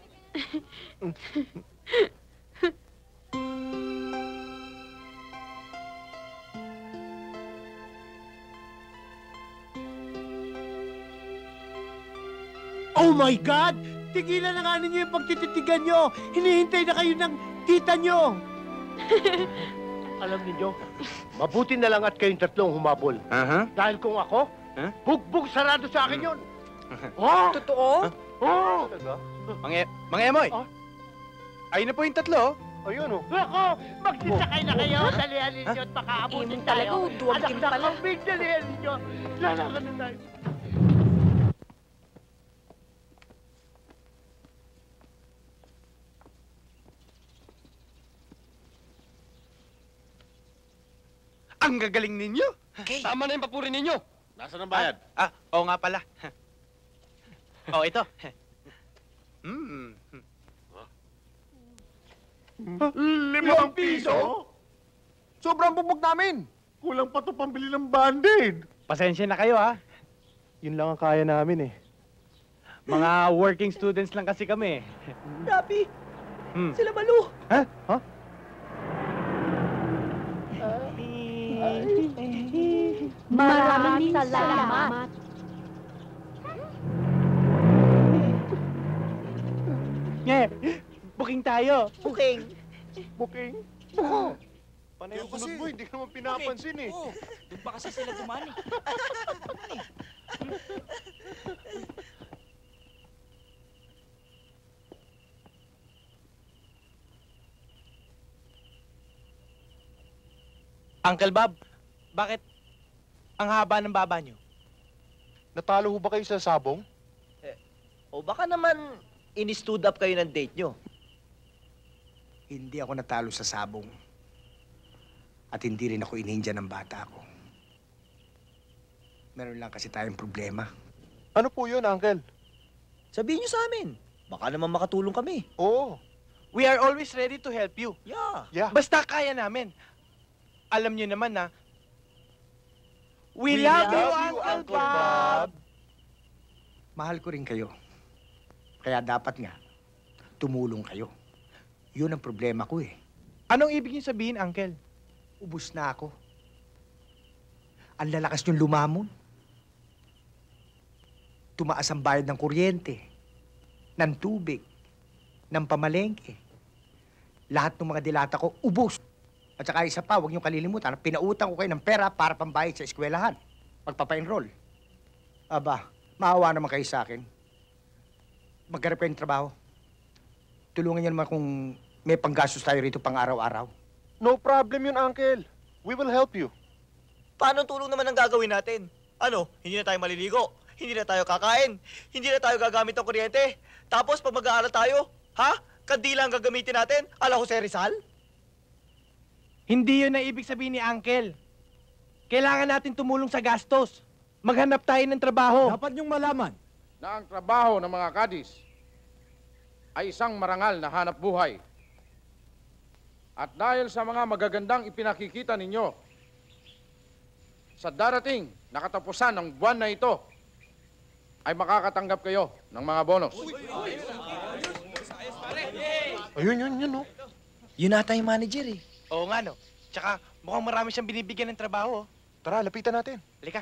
Oh my God! Tigilan na nga ninyo yung pagtititigan nyo! Hinihintay na kayo ng tita nyo! Alam ninyo, mabuti na lang at kayong tatlong humabol. Aha. Dahil kung ako, Huh? bugbog sarado sa akin yun. Oh! Totoo? Oh! Mga, e- mga emoy. Ayun na po yung tatlo. Ayun oh. Ako! Magsisakay na kayo! Dalihan ninyo at baka abutin Imong talaga, tayo! duwag din pala. Anak na kambing, dalihan ninyo! Lalakan na tayo! Ang gagaling ninyo. Tama na yung papuri ninyo. Nasaan ang bayad? Ah, oo nga pala. Oh, ito. Hmm. Limang piso? Sobrang bubog namin. Kulang pa to pambili ng band-aid. Pasensya na kayo, ha? Yun lang ang kaya namin eh. Mga working students lang kasi kami. Rapi! Hmm. Sila Malu! Ha? Ha? Maraming salamat. Nye, booking tayo. Booking! Booking? Buko! Panay yung sunod mo, hindi ka naman pinapansin eh. Oo, doon pa kasi sila dumani. Uncle Bob, bakit ang haba ng baba nyo? Natalo ho ba kayo sa sabong? O baka naman ini-stood up kayo ng date nyo. Hindi ako natalo sa sabong. At hindi rin ako ininja ng bata ko. Meron lang kasi tayong problema. Ano po yun, Uncle? Sabihin nyo sa amin. Baka naman makatulong kami. Oo. We are always ready to help you. Yeah. Yeah. Basta kaya namin. Alam nyo naman na, we, We love, love you, you, Uncle Uncle Bob. Mahal ko rin kayo. Kaya dapat nga, tumulong kayo. Yun ang problema ko eh. Anong ibig nyo sabihin, Uncle? Ubus na ako. Ang lalakas niyong lumamon. Tumaas ang bayad ng kuryente, ng tubig, ng pamalengke. Lahat ng mga dilata ko, ubos. At saka isa pa, huwag niyong kalilimutan, pinautang ko kayo ng pera para pambayad sa eskwelahan. Pagpapa-enroll. Aba, maawa naman kayo sa akin. Magkarap kayo ng trabaho. Tulungan niyo naman kung may panggastos tayo rito pang araw-araw. No problem yun, Uncle. We will help you. Paano tulong naman ang gagawin natin? Ano, hindi na tayo maliligo, hindi na tayo kakain, hindi na tayo gagamit ng kuryente. Tapos pag mag-aaral tayo, ha? Kandila ang gagamitin natin? Ala Jose Rizal? Hindi yun ang ibig sabihin ni Uncle. Kailangan natin tumulong sa gastos. Maghanap tayo ng trabaho. Dapat niyong malaman na ang trabaho ng mga kadis ay isang marangal na hanap buhay. At dahil sa mga magagandang ipinakikita ninyo, sa darating na katapusan ng buwan na ito, ay makakatanggap kayo ng mga bonus. Ayun, yun, yun, no? Yun ata yung manager eh. Oo nga, no? Tsaka mukhang marami siyang binibigyan ng trabaho. Tara, lapitan natin. Halika.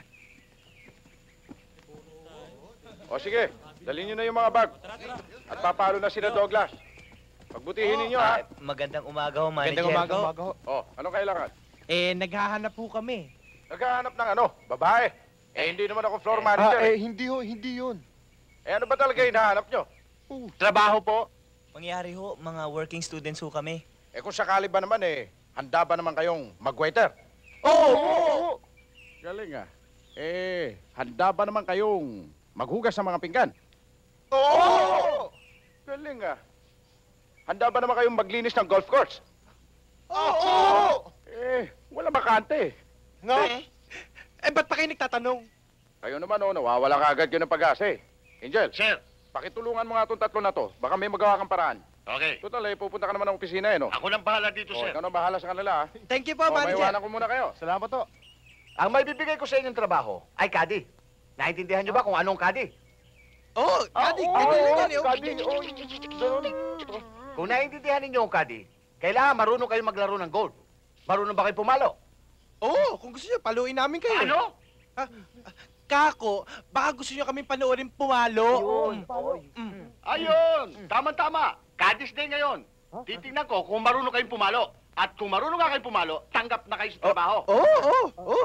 O sige, dalhin nyo na yung mga bag. At papalo na sila Douglas. Pagbutihin ninyo, ha? Magandang umaga ho, manager. Magandang umaga ho. O, anong kailangan? Eh, naghahanap po kami. Naghahanap ng ano? Babae? Eh, hindi naman ako floor Ah, manager. eh, eh. hindi ho, hindi yun. Eh, ano ba talaga yung hinahanap nyo? Trabaho po. Mangyari ho, mga working students ho kami. Eh, kung sakali ba naman, eh, handa ba naman kayong mag-waiter? Oo! oo. Galing, ah. Eh, handa ba naman kayong maghugas sa mga pinggan? Oo! Galing, ah. Handa ba naman kayong maglinis ng golf course? Oo! Eh, wala bakante. Nga? Eh, eh, ba't pa kayo nagtatanong? Kayo naman, oh, nawawala ka agad kayo ng pag-asa, eh. Angel. Sir. Pakitulungan mo nga itong tatlo na to. Baka may magawa kang paraan. Okay. Total, eh, pupunta ka naman ng opisina eh, no? Ako nang bahala dito, Oh, sir. ikaw nang bahala sa kanila, ha? Thank you po, Oh, manager. maiwanan ko muna kayo. Salamat to. Ang may bibigay ko sa inyong trabaho ay kadi. Naintindihan niyo ba kung anong kadi? Oh, Kadi, Oo, Kadi, oo, Kadi, kadi, oo, ganun. Kung naiintindihan ninyo ang kadi, kailangan marunong kayo maglaro ng gold. Marunong ba kayo pumalo? Oo, kung gusto niyo, paluin namin kayo. Ano? Ah, Kako, baka gusto niyo kami panoorin pumalo. Ayun. Mm. Ayun! Tama-tama! Kadis Day ngayon. Titingnan ko kung marunong kayong pumalo. At kung marunong nga kayong pumalo, tanggap na kayo sa trabaho. Oo, oo, oo.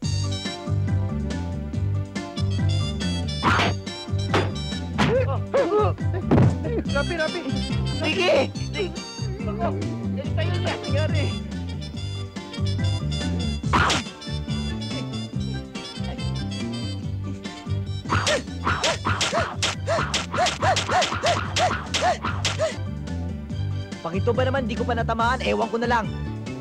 Rapi, rapi. Sige! Tayo na, nangyari. Pakito ba naman, di ko pa natamaan, ewan ko na lang.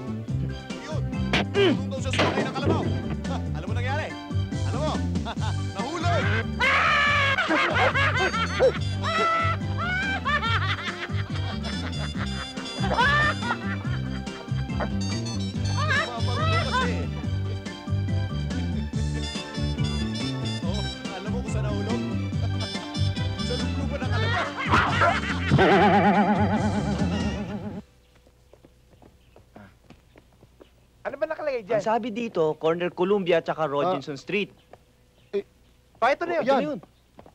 Kung daw siya sumakay ng kalabaw. Ha, alam mo nangyari? Alam mo? Nahulog! Mamarunong kasi. Oh, alam mo kung saan nahulog? Sa lubluban ng kalabaw. Ano ba nakalagay dyan? Ang sabi dito, corner Columbia tsaka Robinson Street. Pa, ito na yun. Yan. Ito na yun.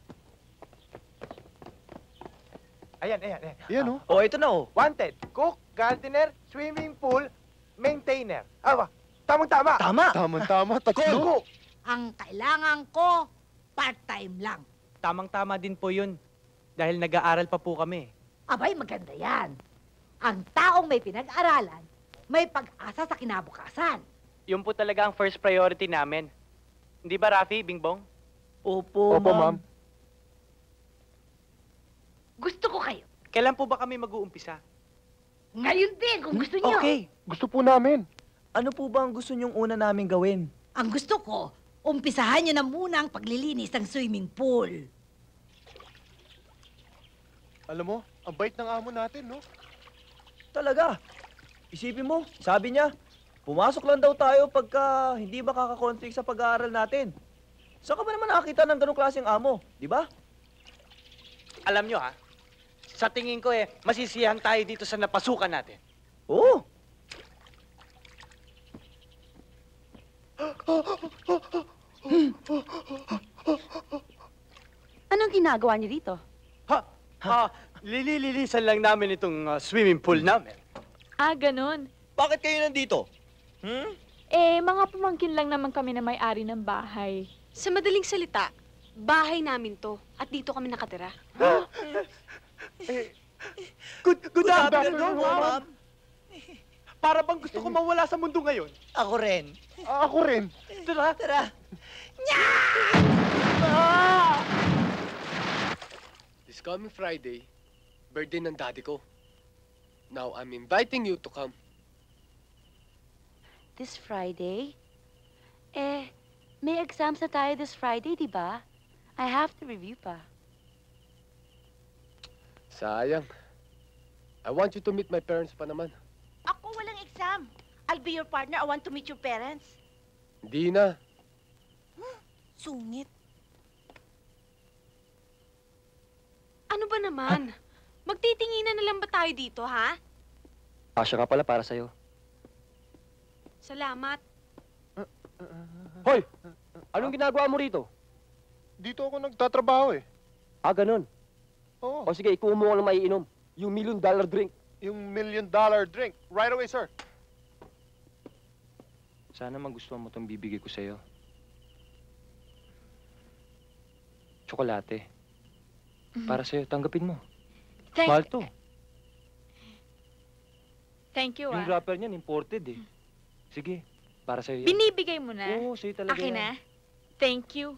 Ayan, ayan, ayan. Yan, oh. Oh, ito na oh. Wanted, cook, gardener, swimming pool, maintainer. Ah, tamang-tama. Tama. Tama-tama, Go, tatlo. go. Ang kailangan ko, part-time lang. Tamang-tama din po yun. Dahil nag-aaral pa po kami. Abay, maganda yan. Ang taong may pinag-aralan, may pag-asa sa kinabukasan. Yun po talaga ang first priority namin. Hindi ba, Rafi, Bingbong? Opo, Opo, ma'am. Gusto ko kayo. Kailan po ba kami mag-uumpisa? Ngayon din, kung gusto niyo. Okay. Gusto po namin. Ano po ba ang gusto niyong una namin gawin? Ang gusto ko, umpisahan niyo na muna ang paglilinis ng swimming pool. Alam mo, ang bait ng amo natin, no? Talaga. Isipin mo, sabi niya, pumasok lang daw tayo pagka hindi makakakonflict sa pag-aaral natin. Saan ka ba naman nakakita ng ganong klaseng amo, di ba? Alam nyo ha, sa tingin ko eh, masisiyahan tayo dito sa napasukan natin. Oo. Anong ginagawa niyo dito? Ha? Ha? Lili-lilisan lang namin itong uh, swimming pool namin. Ah, ganun. Bakit kayo nandito? Hmm? Eh, mga pamangkin lang naman kami na may-ari ng bahay. Sa madaling salita, bahay namin to at dito kami nakatira. Good, good, Good afternoon, afternoon, ma'am. ma'am. Para bang gusto ko mawala sa mundo ngayon. Ako rin. Ako rin. Tara. Tara. This coming Friday, birthday ng daddy ko. Now, I'm inviting you to come. This Friday? Eh, may exams na tayo this Friday, di ba? I have to review pa. Sayang. I want you to meet my parents pa naman. Ako walang exam. I'll be your partner. I want to meet your parents. Hindi na. Sungit. Ano ba naman? Magtitinginan na lang ba tayo dito, ha? Asya nga pala para sa'yo. Salamat. Hoy! Anong ginagawa mo rito? Dito ako nagtatrabaho eh. Ah, ganun. Oo. O sige, ikuha mo lang maiinom. Yung million dollar drink. Yung million dollar drink. Right away, sir. Sana magustuhan mo itong bibigay ko sa'yo. Tsokolate. Para sa'yo, tanggapin mo. Thank- Mahal to. Thank you, Yung ah. wrapper niyan, imported eh. Sige, para sa'yo yan. Binibigay mo na? Oo, sa'yo talaga Akin yan. na? Thank you.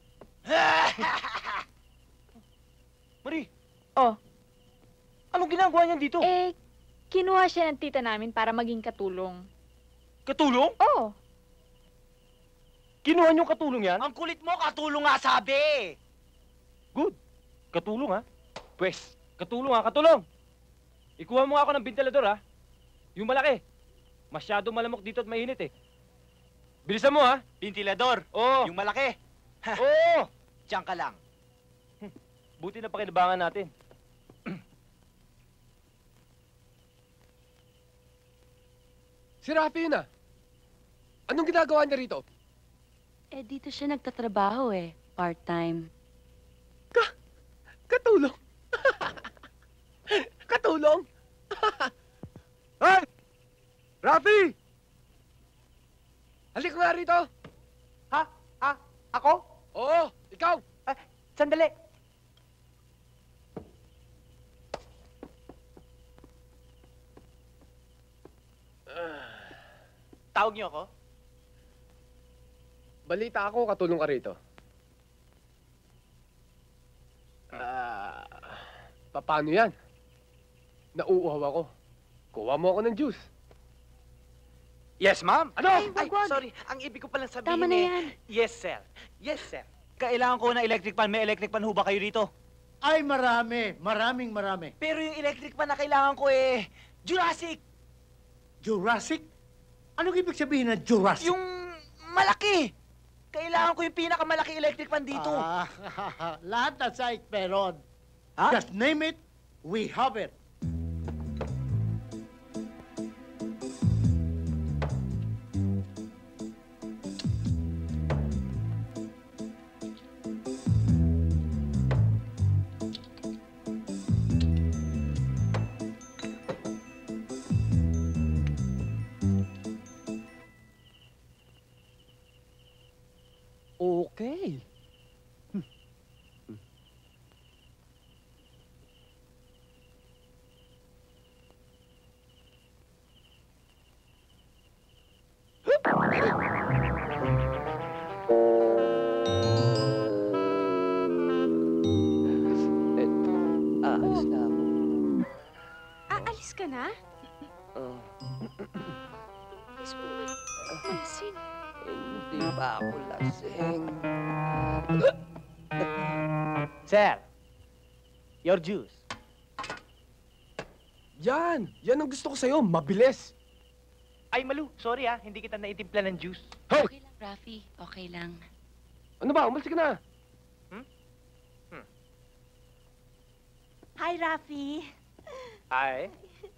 Marie! Oh. Anong ginagawa niyan dito? Eh, kinuha siya ng tita namin para maging katulong. Katulong? Oo. Kinuha niyong katulong yan? Ang kulit mo, katulong nga sabi! Good. Katulong ha? Pwes, katulong ha, katulong. Ikuha mo nga ako ng ventilador, ha? Yung malaki. Masyado malamok dito at mainit, eh. Bilisan mo, ha? Ventilador. Oo. Yung malaki. Oo! Diyan ka lang. Buti na pakinabangan natin. Si Rafi yun ah. Anong ginagawa niya rito? Eh, dito siya nagtatrabaho eh. Part-time. Katulong. Katulong. Hey! Rafi! Halika nga rito. Ha? Ha? Ako? Oo, ikaw. Ah, sandali. Tawag niyo ako? Balita ako, katulong ka rito. Ah, paano yan? Nauuhaw ako. Kuha mo ako ng juice. Yes, ma'am. Ano? Ay, Ay sorry. Ang ibig ko palang sabihin Tama na eh, yan. Yes, sir. Yes, sir. Kailangan ko ng electric pan. May electric pan ho ba kayo rito? Ay, marami. Maraming marami. Pero yung electric pan na kailangan ko eh, Jurassic! Jurassic? Anong ibig sabihin ng Jurassic? Yung malaki! Kailangan ko yung pinakamalaki electric pan dito. Ah, lahat na site meron. Ha? Just name it, we have it. Okay. Aalis na ako. Aalis ka na? Oh, Alis mo naman. Alisin. hindi pa ako lasing. Sir, your juice. Yan! Yan ang gusto ko sa'yo. Mabilis. Ay, Malu, sorry ah, hindi kita naitimpla ng juice. Okay lang, Rafi. Okay lang. Ano ba? Umalis ka na. Hi, Rafi. Ay.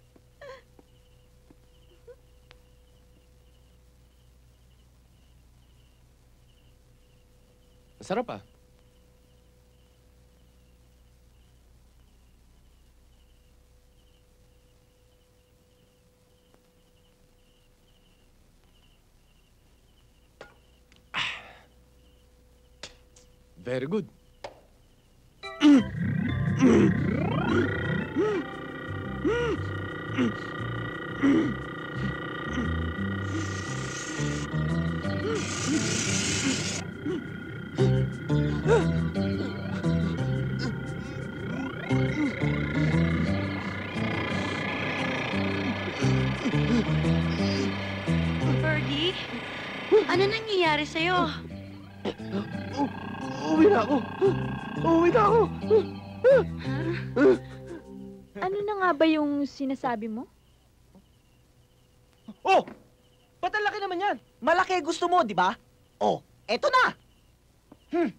Masarap ah. Very good. Fergie, ano nangyayari sa'yo? Uwi na ako! Uwi na ako! Ano na nga ba yung sinasabi mo? Oh! Ba't ang laki naman yan? Malaki gusto mo, di ba? Oh, eto na! Hmm.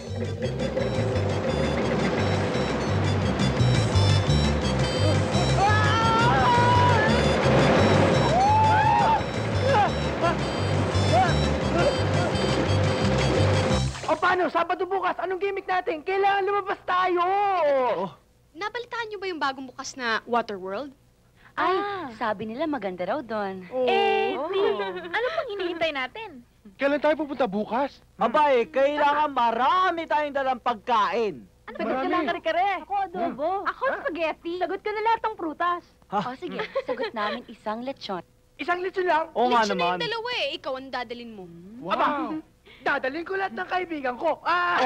O paano? Sabado bukas, anong gimmick natin? Kailangan lumabas tayo! Nabalitaan niyo ba yung bagong bukas na Waterworld? Ay, sabi nila maganda raw doon. Eh, di, ano pang hinihintay natin? Kailan tayo pupunta bukas? Abay, kailangan marami tayong dalang pagkain. Ano ba ka ng kare-kare? Ako adobo. Ako spaghetti. Sagot ka na lahat ng prutas. O sige, sagot namin isang lechon. Isang litson lang? Oo nga Lechon na naman. yung dalawa eh. Ikaw ang dadalin mo. Aba, dadalhin ko lahat ng kaibigan ko. Ah!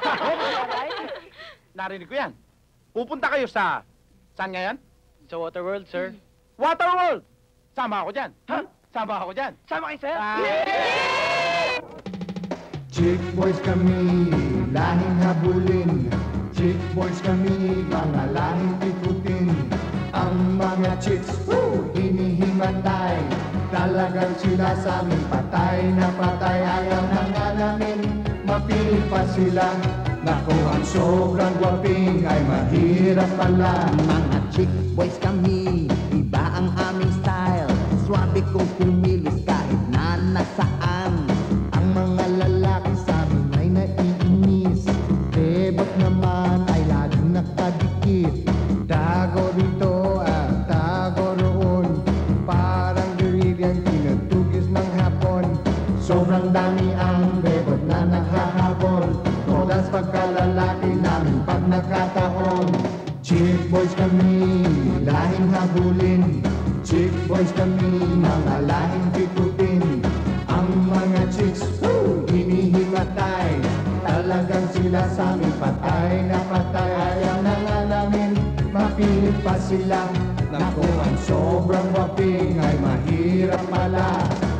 Narinig ko yan. Pupunta kayo sa... Saan nga yan? Sa Waterworld, sir. Waterworld! Sama ako dyan. Ha? Sama ako dyan. Sama kayo, sir? Chick boys kami, lahing habulin. Chick boys kami, mga lahing ikutin. Ang Ang mga chicks, woo, hinihimatay. Talagang sila sa amin patay na patay. Ayaw na nga namin, mapili pa sila. Naku, ang sobrang gwaping ay mahirap pala. Mga chick boys kami, iba ang aming style. Swabe kong kumilos kahit na nasaan. Ang mga lalaki sa amin ay naiinis. Bebot naman ay laging nakadikit. Tago rito at tago roon. Parang gerilyang tinutugis ng hapon. Sobrang dami ang bebot na nakahabol. Todas pagkalalaki namin pag nakataon. Chick boys kami, lahing habulin. Chick boys kami, mga lahing pikutin. Ang mga chicks, woo, hinihimatay. Talagang sila sa amin patay na patay. Ayaw na nga namin, mapilit pa sila. Naku, ang sobrang waping ay mahirap pala.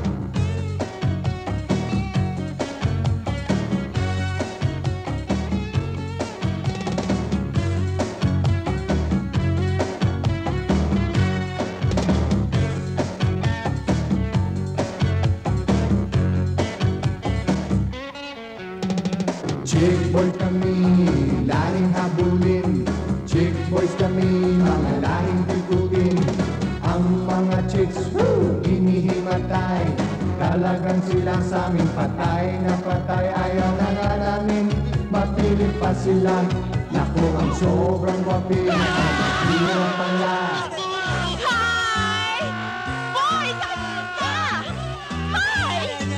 Chick boys kami, lahing habulin. Chick boys kami, mga lahing pikutin. Ang mga chicks, woo, hinihimatay. Talagang sila sa amin patay na patay. Ayaw na nga namin, mapilit pa sila. Naku, ang sobrang waping ay mahirap pala. Hi! Boy, saan ka? Hi!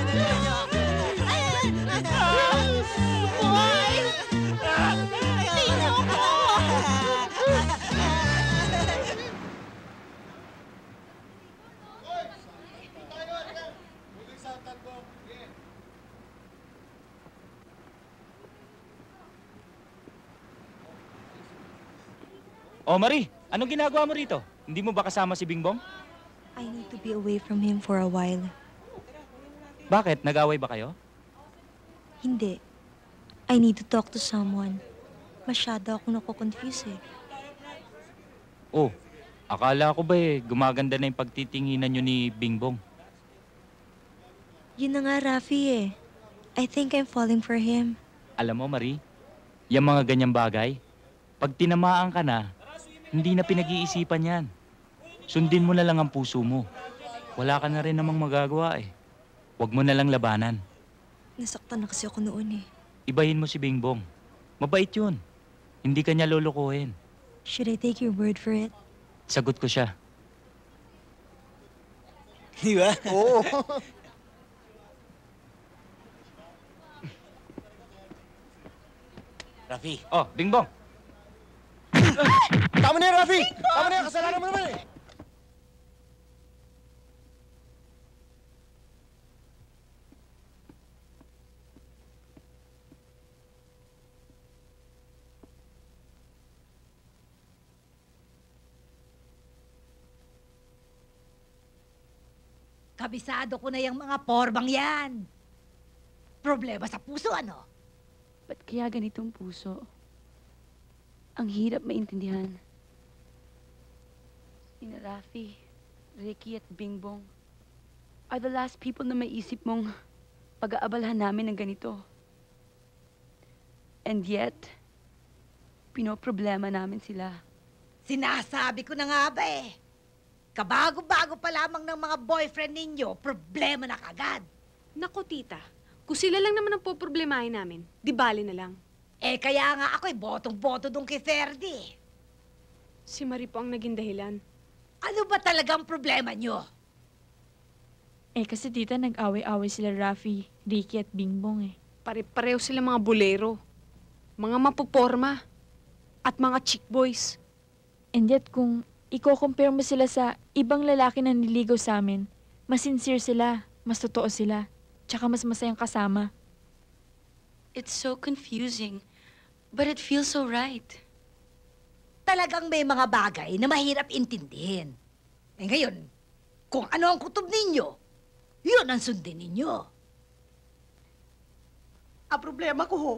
Boy! Sino ko? Oh, Marie, anong ginagawa mo rito? Hindi mo ba kasama si Bingbong? I need to be away from him for a while. Bakit? Nag-away ba kayo? Hindi. I need to talk to someone. Masyado ako nakukonfuse eh. Oh, akala ko ba eh, gumaganda na yung pagtitinginan nyo ni Bingbong. Yun na nga, Rafi eh. I think I'm falling for him. Alam mo, Marie, yung mga ganyang bagay, pag tinamaan ka na, hindi na pinag-iisipan yan. Sundin mo na lang ang puso mo. Wala ka na rin namang magagawa eh. Huwag mo na lang labanan. Nasaktan na kasi ako noon eh. Ibahin mo si Bingbong. Mabait yun. Hindi ka niya lulukuhin. Should I take your word for it? Sagot ko siya. Di ba? Oo. Rafi. Oh, Bingbong. Tama na yan, Rafi! Tama na yan, kasalanan mo naman eh! Kabisado ko na yung mga porbang yan. Problema sa puso, ano? Ba't kaya ganitong puso? Ang hirap maintindihan. Sina Rafi, Ricky at Bingbong are the last people na may isip mong pag-aabalahan namin ng ganito. And yet, pinoproblema namin sila. Sinasabi ko na nga ba eh. Kabago-bago pa lamang ng mga boyfriend ninyo, problema na kagad. Naku, tita. Kung sila lang naman ang poproblemahin namin, di bali na lang. Eh, kaya nga ako'y botong-boto dun kay Ferdy. Si Marie po ang naging dahilan. Ano ba talagang problema nyo? Eh, kasi tita, nag-away-away sila Rafi, Ricky at Bingbong eh. Pare-pareho sila mga bolero, mga mapuporma, at mga chick boys. And yet, kung i-compare mo sila sa ibang lalaki na niligaw sa amin, mas sincere sila, mas totoo sila, tsaka mas masayang kasama. It's so confusing, but it feels so right. Talagang may mga bagay na mahirap intindihin. Eh ngayon, kung ano ang kutob ninyo, yun ang sundin ninyo. Ang problema ko ho,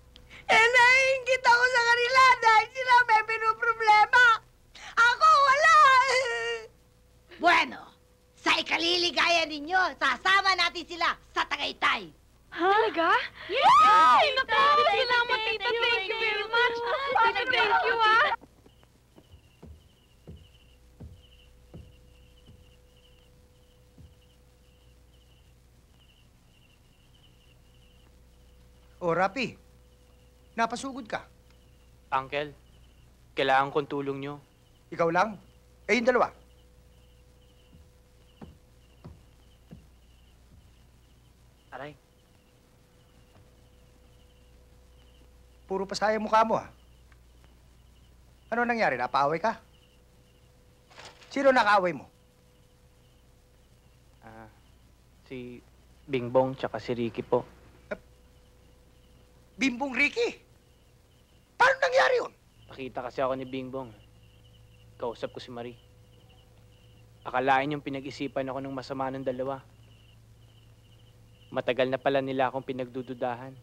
eh naiingit ako sa kanila dahil sila may pinoproblema. Ako wala! Bueno, sa ikaliligaya ninyo, sasama natin sila sa Tagaytay. Ha? Talaga? Yay! Naku! Salamat, tita. Thank you very much. Tita, thank you, ha? O, Rapi, napasugod ka. Uncle, kailangan kong tulong nyo. Ikaw lang? Eh, yung dalawa. Aray. Puro pasaya mukha mo, ah. Ano nangyari? Napaaway ka? Sino nakaaway mo? Ah, si Bingbong tsaka si Ricky po. Bimbong Ricky? Paano nangyari yun? Nakita kasi ako ni Bingbong. Kausap ko si Marie. Akalain yung pinag-isipan ako ng masama ng dalawa. Matagal na pala nila akong pinagdududahan.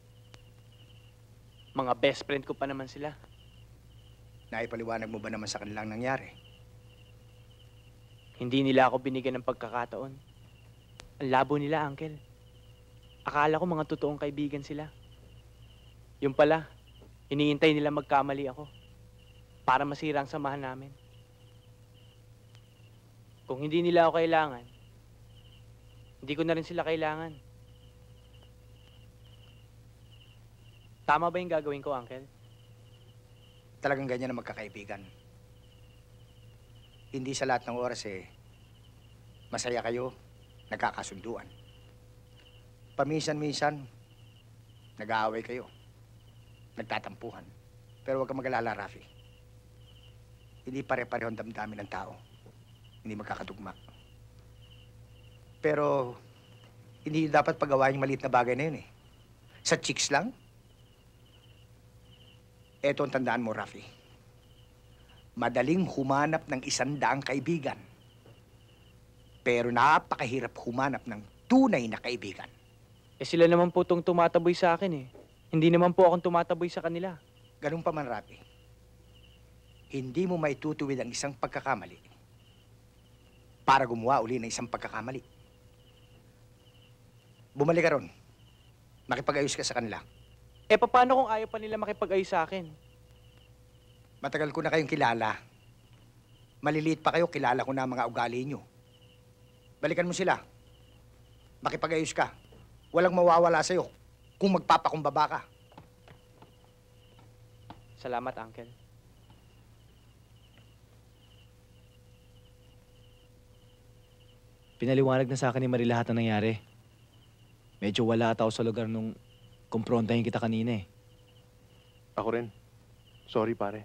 Mga best friend ko pa naman sila. Naipaliwanag mo ba naman sa kanilang nangyari? Hindi nila ako binigyan ng pagkakataon. Ang labo nila, Uncle. Akala ko mga totoong kaibigan sila. Yung pala, iniintay nila magkamali ako para masira ang samahan namin. Kung hindi nila ako kailangan, hindi ko na rin sila kailangan. Tama ba yung gagawin ko, Uncle? Talagang ganyan ang magkakaibigan. Hindi sa lahat ng oras eh, masaya kayo, nagkakasunduan. Paminsan-minsan, nag-aaway kayo, nagtatampuhan. Pero huwag kang mag-alala, Rafi. Hindi pare-pareho ang damdamin ng tao. Hindi magkakatugma. Pero, hindi dapat pagawain yung maliit na bagay na yun eh. Sa chicks lang. Eto ang tandaan mo, Rafi. Madaling humanap ng isang daang kaibigan. Pero napakahirap humanap ng tunay na kaibigan. Eh sila naman po itong tumataboy sa akin eh. Hindi naman po akong tumataboy sa kanila. Ganun pa man, Rafi. Hindi mo maitutuwid ang isang pagkakamali para gumawa uli ng isang pagkakamali. Bumalik ka ron. Makipag-ayos ka sa kanila. Eh, paano kung ayaw pa nila makipag-ayos sa akin? Matagal ko na kayong kilala. Maliliit pa kayo, kilala ko na ang mga ugali nyo. Balikan mo sila. Makipag-ayos ka. Walang mawawala sa'yo kung magpapakumbaba ka. Salamat, Uncle. Pinaliwanag na sa akin ni Marie lahat ng nangyari. Medyo wala ata ako sa lugar nung kumprontahin kita kanina eh. Ako rin. Sorry, pare.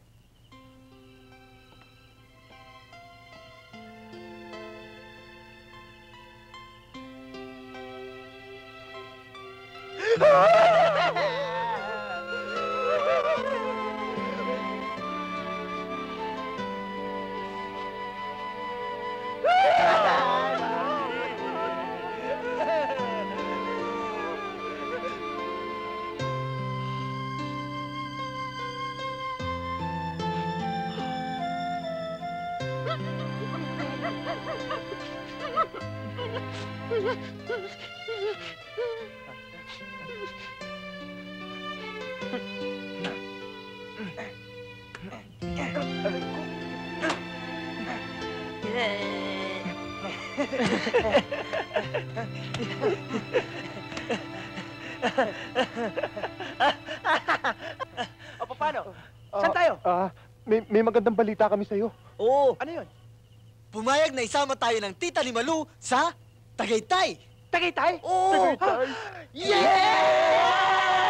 O, paano? Saan tayo? Ah, may, may magandang balita kami sa'yo. Oo. Ano yun? Pumayag na isama tayo ng tita ni Malu sa Tagaytay. Tagaytay? Oo! Tagaytay. Yeah!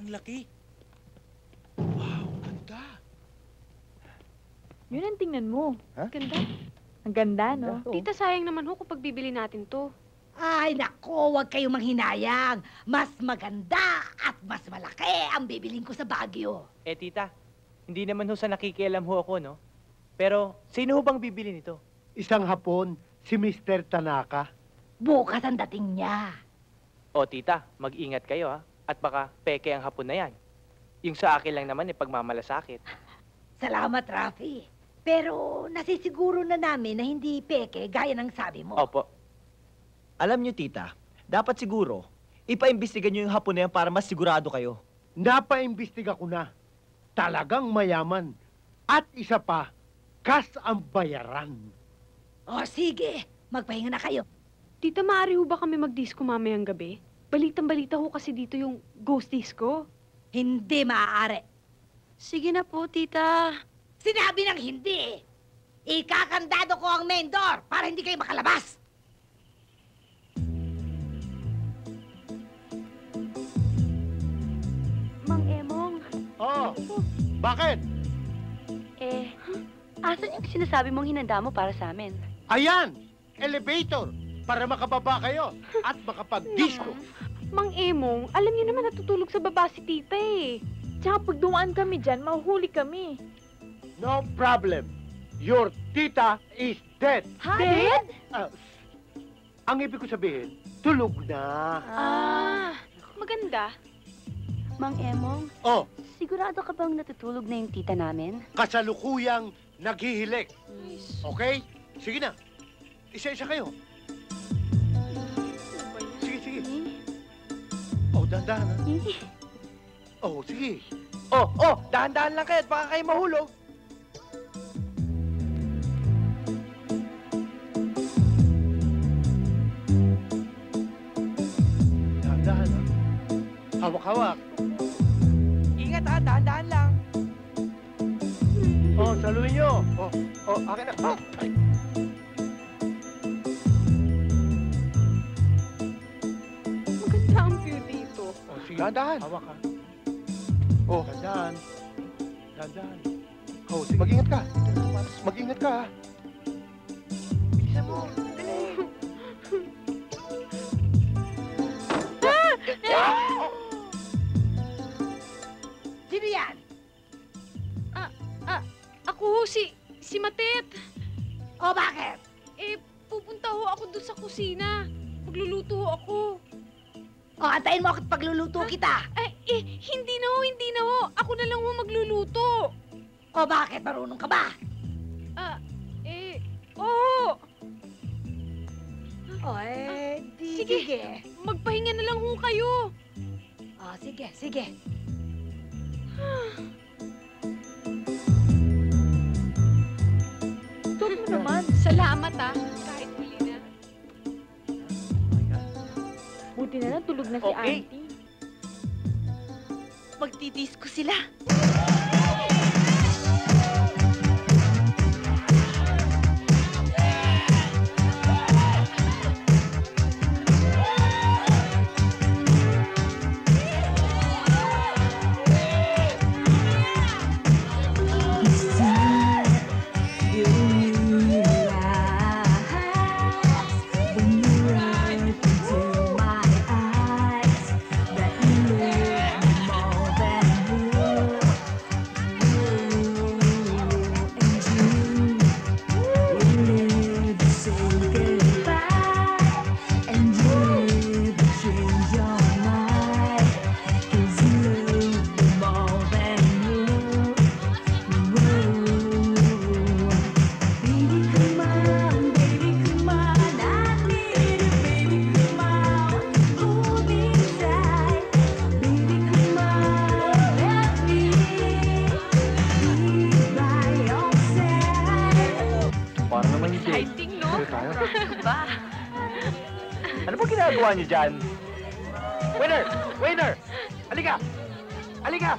Ang laki. Yun ang tingnan mo. Ha? Ganda. Ang ganda, no? Tita, sayang naman ho kung pagbibili natin to. Ay, nako, huwag kayong manghinayang. Mas maganda at mas malaki ang bibiling ko sa Baguio. Eh, tita, hindi naman ho sa nakikialam ho ako, no? Pero, sino ho bang bibili nito? Isang Hapon, si Mister Tanaka. Bukas ang dating niya. O, tita, mag-ingat kayo, ha? At baka peke ang hapon na yan. Yung sa akin lang naman, eh, pagmamalasakit. Salamat, Rafi. Pero nasisiguro na namin na hindi peke gaya ng sabi mo. Opo. Alam niyo, tita, dapat siguro, ipaimbestigan niyo yung hapon na yan para mas sigurado kayo. Napaimbestiga ko na. Talagang mayaman. At isa pa, kas ang bayaran. O sige, magpahinga na kayo. Tita, maaari ho ba kami mag-disco mamayang gabi? Balitang-balita ho kasi dito yung ghost disco. Hindi maaari. Sige na po, tita. Sinabi ng hindi. Ikakandado ko ang main door para hindi kayo makalabas. Mang Emong. Oh, bakit? Eh, asan yung sinasabi mong hinanda mo para sa amin? Ayan, elevator, para makababa kayo at makapag-disco. Mang Emong, alam niyo naman natutulog sa baba si tita eh. Tsaka pag dumaan kami dyan, mahuhuli kami. No problem. Your tita is dead. Ha? Dead? Uh, ang ibig ko sabihin, tulog na. Ah, maganda. Mang Emong, Oh, sigurado ka bang natutulog na yung tita namin? kasalukuyang naghihilik. Okay? Sige na. Isa-isa kayo. Sige, sige. Oh, dahan-dahan ha. Oh, sige. Oh, oh, dahan-dahan lang kayo at baka kayo mahulog. Dahan-dahan ha. Hawak-hawak. Ingat ha, dahan-dahan lang. Oh, saluhin nyo. Oh, oh, akin na. Oh. Ay. Maganda ang view dito. Oh, sige. Dahan-dahan. Hawak ka. Oh, dahan-dahan. Dahan-dahan. Oh, sige. Mag-ingat ka. Mag-ingat ka ha. Bilisan mo. Sino yan? Ah, ah, ako ho si, si Matet. O bakit? Eh, pupunta ho ako doon sa kusina. Magluluto ho ako. O, antayin mo ako't pagluluto kita. Ay, eh, hindi na ho, hindi na ho. Ako na lang ho magluluto. O bakit? Marunong ka ba? Ah, eh, oo. O, eh, di, Sige. sige. Magpahinga na lang ho kayo. O, sige, sige. Ito mo naman. Salamat ah. Kahit huli na. Buti na lang tulog na si Okay. auntie. Magdidisco sila. Para naman hindi. Exciting, no? Ba? Ano ba ginagawa niyo dyan? Waiter! Waiter! Halika! Halika!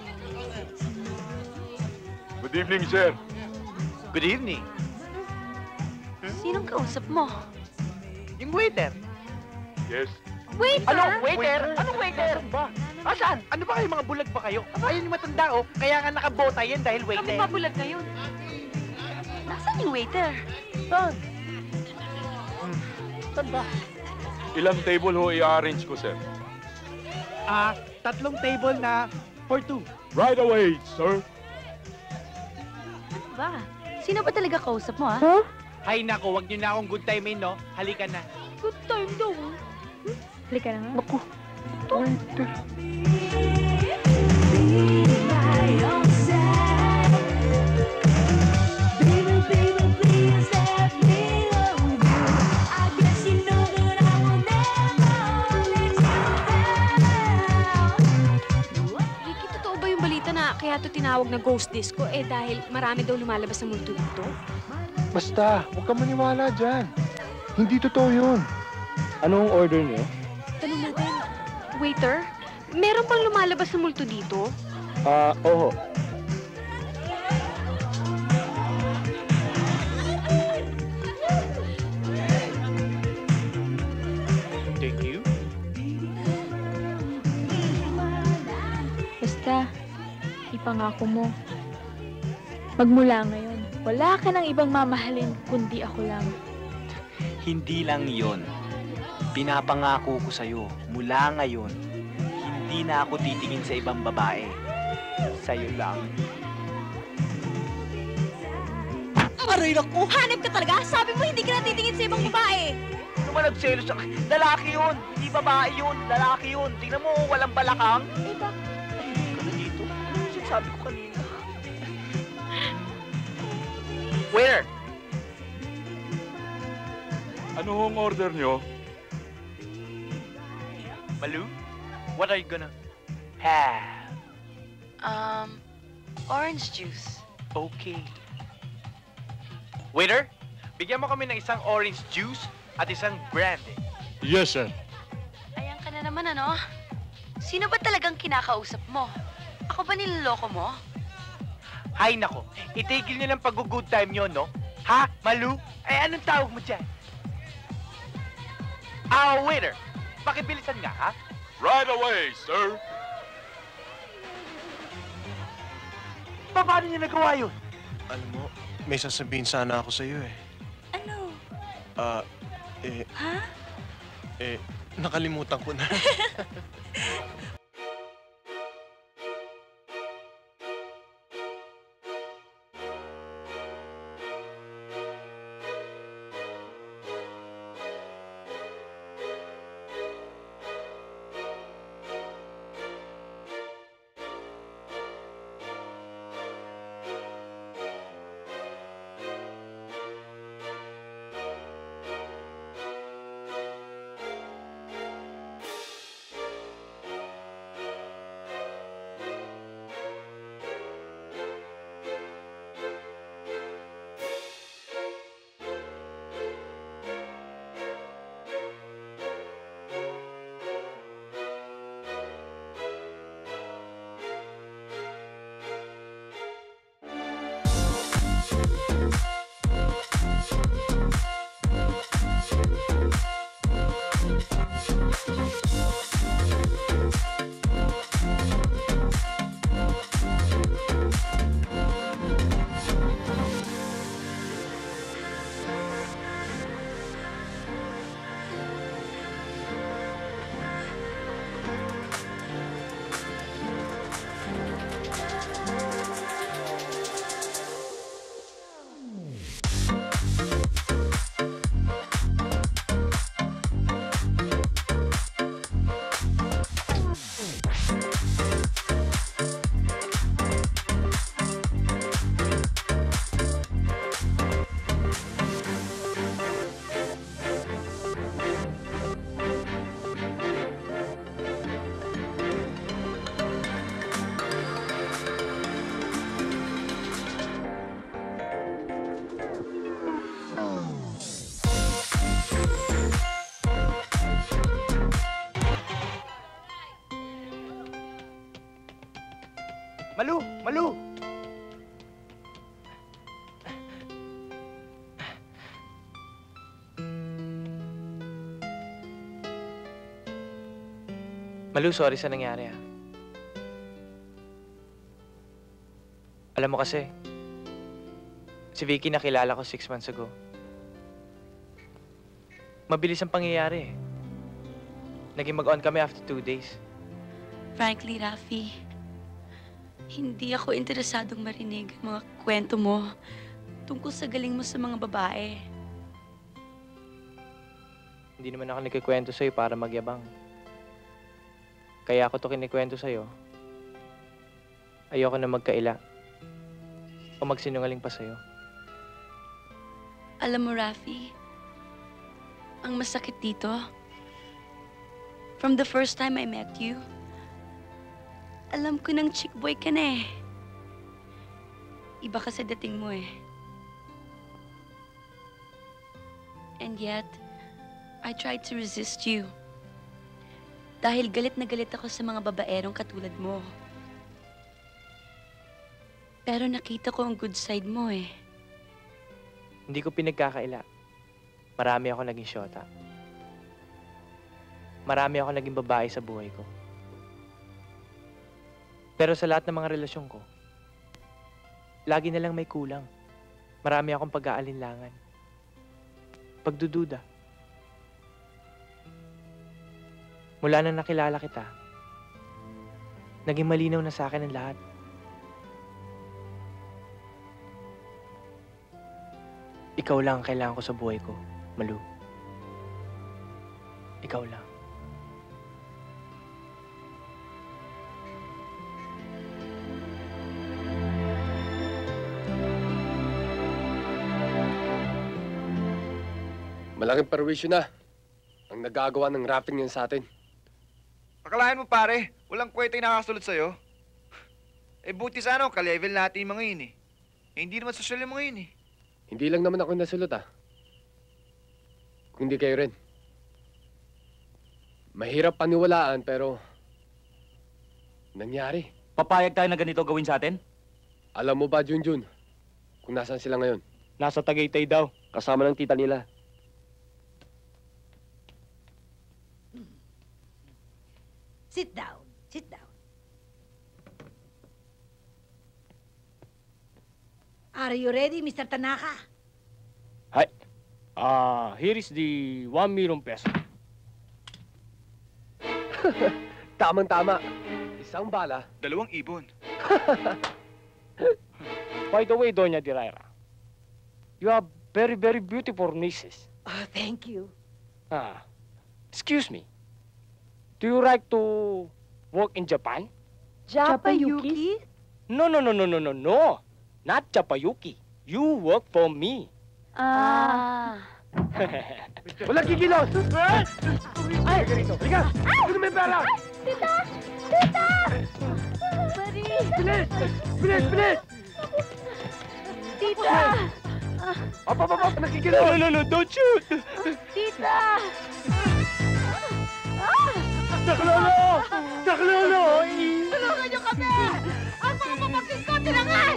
Good evening, sir. Good evening. Sinong kausap mo? Yung waiter. Yes. Waiter! Ano? Waiter? Waiter. Anong waiter? Ba? Asan? Ano ba kayo, mga bulag ba kayo? Ayun yung matanda, oh. Kaya nga nakabota yan dahil waiter. Kami pa bulag ngayon. Nasaan yung waiter? Saan? Hmm. Saan ba? Ilang table ho i-arrange ko, sir? Ah, tatlong table na for two. Right away, sir. Ba? Sino ba talaga kausap mo, ha? Hay nako, wag niyo na akong good time, no? Halika na. Good time daw. Hmm? Halika na nga. Naku. Waiter. Ricky, totoo ba yung balita na kaya to tinawag na ghost disco eh dahil marami daw lumalabas sa multo dito? Basta, huwag ka maniwala dyan. Hindi totoo yun. Anong order niyo? Tanong natin, waiter, meron pang lumalabas sa multo dito? Ah, oho. Thank you. Basta, ipangako mo. Magmula ngayon, wala ka ng ibang mamahalin kundi ako lang. Hindi lang yon. Pinapangako ko sa'yo, mula ngayon, hindi na ako titingin sa ibang babae. Sa'yo lang. Aray naku, hanip ka talaga? Sabi mo hindi ka natitingin sa ibang babae. Ano ba nagselos sa... Lalaki yun! Hindi babae yun! Lalaki yun! Tingnan mo, walang balakang. Eh, bak... Ka na dito. Ano yung sinasabi ko kanina? Waiter! Ano hong order nyo? Malu, what are you gonna have? Um, orange juice. Okay. Waiter, bigyan mo kami ng isang orange juice at isang brandy. Yes, sir. Ayan ka na naman, ano? Sino ba talagang kinakausap mo? Ako ba niloloko mo? Hay nako, itigil niyo ng pag-good time niyo, no? Ha, Malu? Eh, anong tawag mo dyan? Ah, waiter, pakibilisan nga, ha? Right away, sir. Pa, paano niyo nagawa yun? Alam mo, may sasabihin sana ako sa'yo eh. Ano? Ah, eh... Ha? Eh, nakalimutan ko na. Malu! Malu! Malu, sorry sa nangyari, ah. Alam mo kasi, si Vicky nakilala ko six months ago. Mabilis ang pangyayari eh. Naging mag-on kami after two days. Frankly, Rafi, hindi ako interesadong marinig ang mga kwento mo tungkol sa galing mo sa mga babae. Hindi naman ako nagkikwento sa'yo para magyabang. Kaya ako to kinikwento sa'yo. Ayoko na magkaila o magsinungaling pa sa'yo. Alam mo, Rafi, ang masakit dito, from the first time I met you, alam ko nang chick boy ka na eh. Iba ka sa dating mo eh. And yet, I tried to resist you. Dahil galit na galit ako sa mga babaerong katulad mo. Pero nakita ko ang good side mo eh. Hindi ko pinagkakaila. Marami ako naging syota. Marami ako naging babae sa buhay ko. Pero sa lahat ng mga relasyon ko, lagi na lang may kulang. Marami akong pag-aalinlangan. Pagdududa. Mula na nakilala kita, naging malinaw na sa akin ang lahat. Ikaw lang ang kailangan ko sa buhay ko, Malu. Ikaw lang. Malaking perwisyo na ang nagagawa ng rapping yan sa atin. Akalain mo pare, walang kwenta yung nakasulot sa'yo. Eh buti sana kung ka-level natin yung mga yun eh. Eh hindi naman social yung mga yun eh. Hindi lang naman ako nasulot ah. Kung hindi kayo rin. Mahirap paniwalaan pero nangyari. Papayag tayo na ganito gawin sa atin? Alam mo ba, Junjun, kung nasaan sila ngayon? Nasa Tagaytay daw, kasama ng tita nila. Sit down. Sit down. Are you ready, Mister Tanaka? Hi. Ah, here is the one million peso. Tamang-tama. Isang bala. Dalawang ibon. By the way, Doña Diraira, you have very, very beautiful nieces. Oh, thank you. Ah, excuse me. Do you like to work in Japan? Japayuki? No, no, no, no, no, no, no. Not Japayuki. You work for me. Ah. Walang kikilos! Ay! Ay! Halika rito, halika! Ano may pera? Tita! Tita! Bari! Bilis! Bilis! Bilis! Tita! Op, op, op, op! Nakikilos! No, no, no, don't shoot! Tita! Naklolo! Naklolo! Tulungan niyo kami! Ang mga pamangkin ko, tinangay!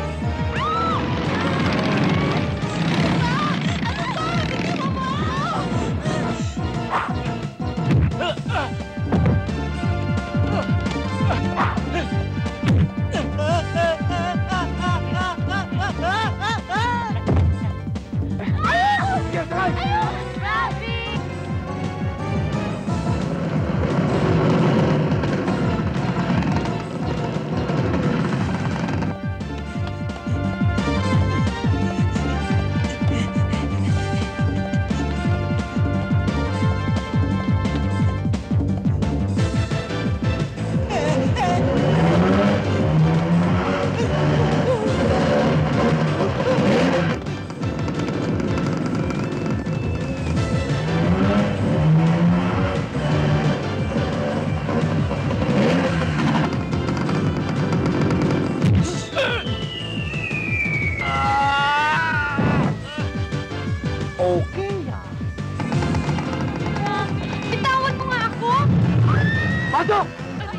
Pasok!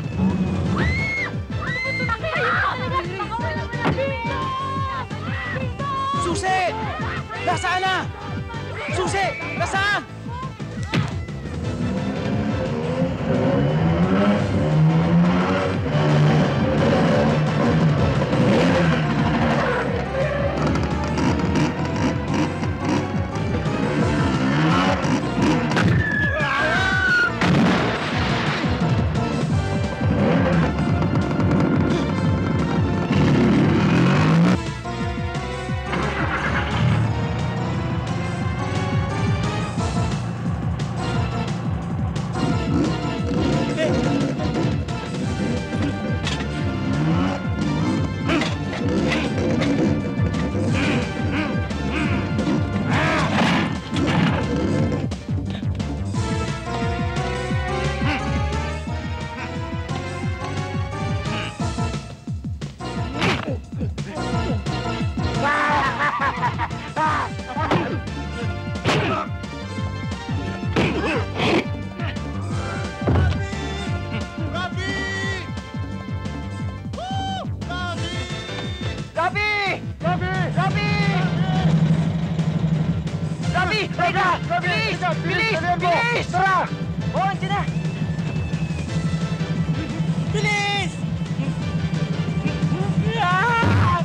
Susi! Nasaan na? Susi! Nasaan? Robby! Teka! Bilis! Bilis! Bilis! Tara! Oo, andyan na! Bilis! Ah!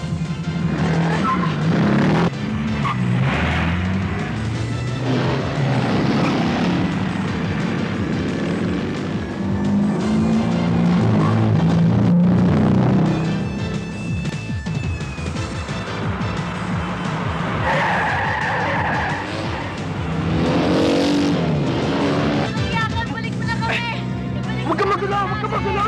Huwag ka magulo! Huwag ka magulo!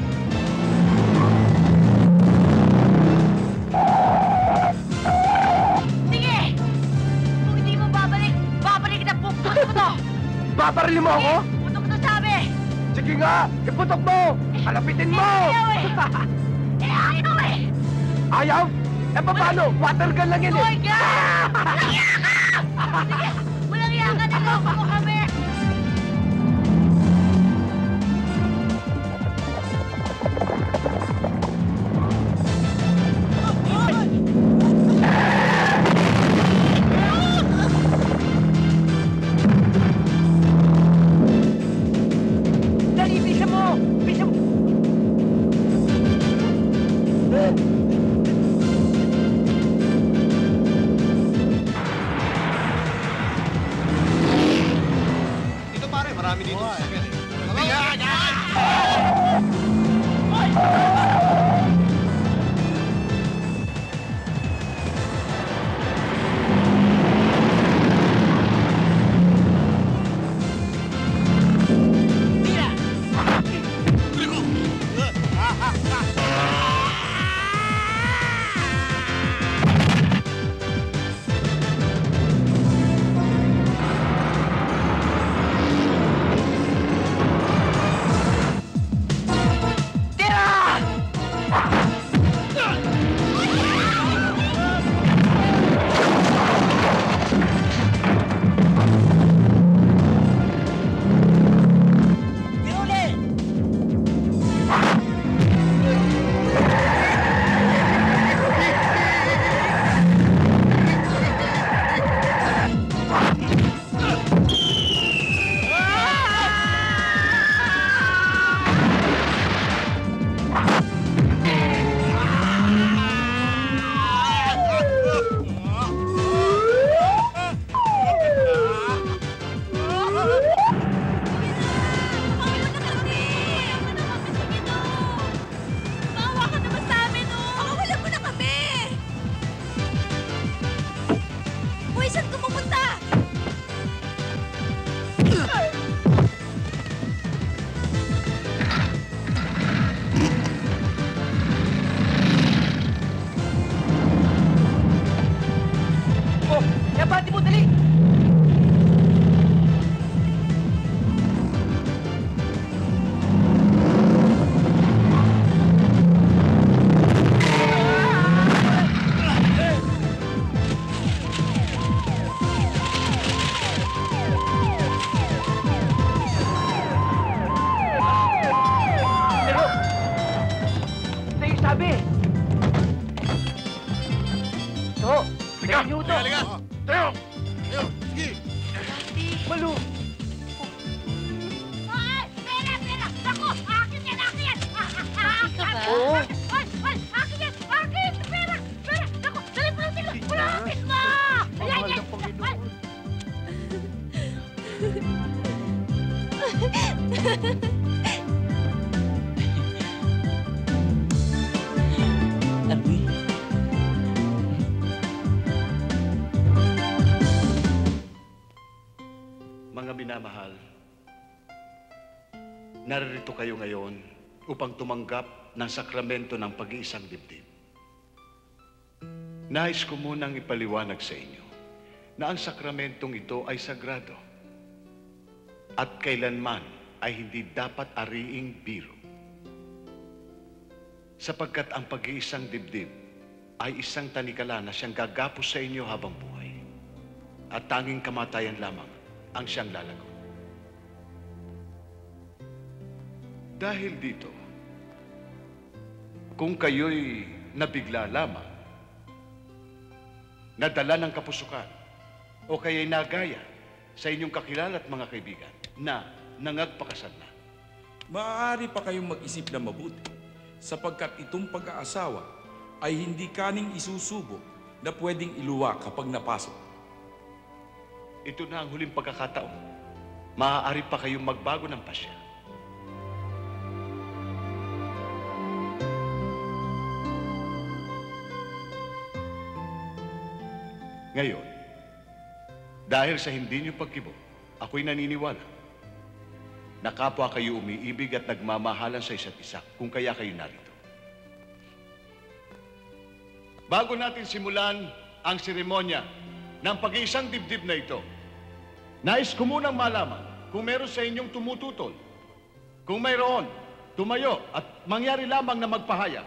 Sige! Kung hindi mo babalik, babalik na puputok mo to! Babarilin mo ako? Putok to sabi! Sige nga! Iputok mo! Kalapitin mo! Eh, ayaw eh! Eh, ayaw eh! Ayaw? Eh, paano? Water gun lang yan eh! Boy ka! Walang iya ka! Sige! Walang iya ka! Niloko mo kami! Dali, bisa mo! Bisa mo! Dito pare, marami dito sa sakyan eh. Yabati mo, dali! Ito yung sabi! Ito! Tingnan niyo ito! Tayo! Tayo! Sige! Malu! Ay! Pera! Pera! Naku! Akin yan! Akin yan! Oo. Ay! Ay! Akin yan! Akin! Pera! Pera! Naku! Dali mo lang sila! Malapit na! Ayan yan! Ay! Mga minamahal, naririto kayo ngayon upang tumanggap ng sakramento ng pag-iisang dibdib. Nais ko munang ipaliwanag sa inyo na ang sakramentong ito ay sagrado at kailanman ay hindi dapat ariing biro. Sapagkat ang pag-iisang dibdib ay isang tanikala na siyang gagapos sa inyo habang buhay at tanging kamatayan lamang ang siyang lalago. Dahil dito, kung kayo'y nabigla lamang, nadala ng kapusukan, o kaya'y nagaya sa inyong kakilala at mga kaibigan na nangagpakasal na. Maaari pa kayong mag-isip na mabuti sapagkat itong pag-aasawa ay hindi kaning isusubo na pwedeng iluwa kapag napasok. Ito na ang huling pagkakataon. Maaari pa kayong magbago ng pasya. Ngayon, dahil sa hindi niyo pagkibo, ako'y naniniwala na kapwa kayo umiibig at nagmamahalan sa isa't isa kung kaya kayo narito. Bago natin simulan ang seremonya ng pag-iisang dibdib na ito, nais ko munang malaman kung meron sa inyong tumututol. Kung mayroon, tumayo at mangyari lamang na magpahayag.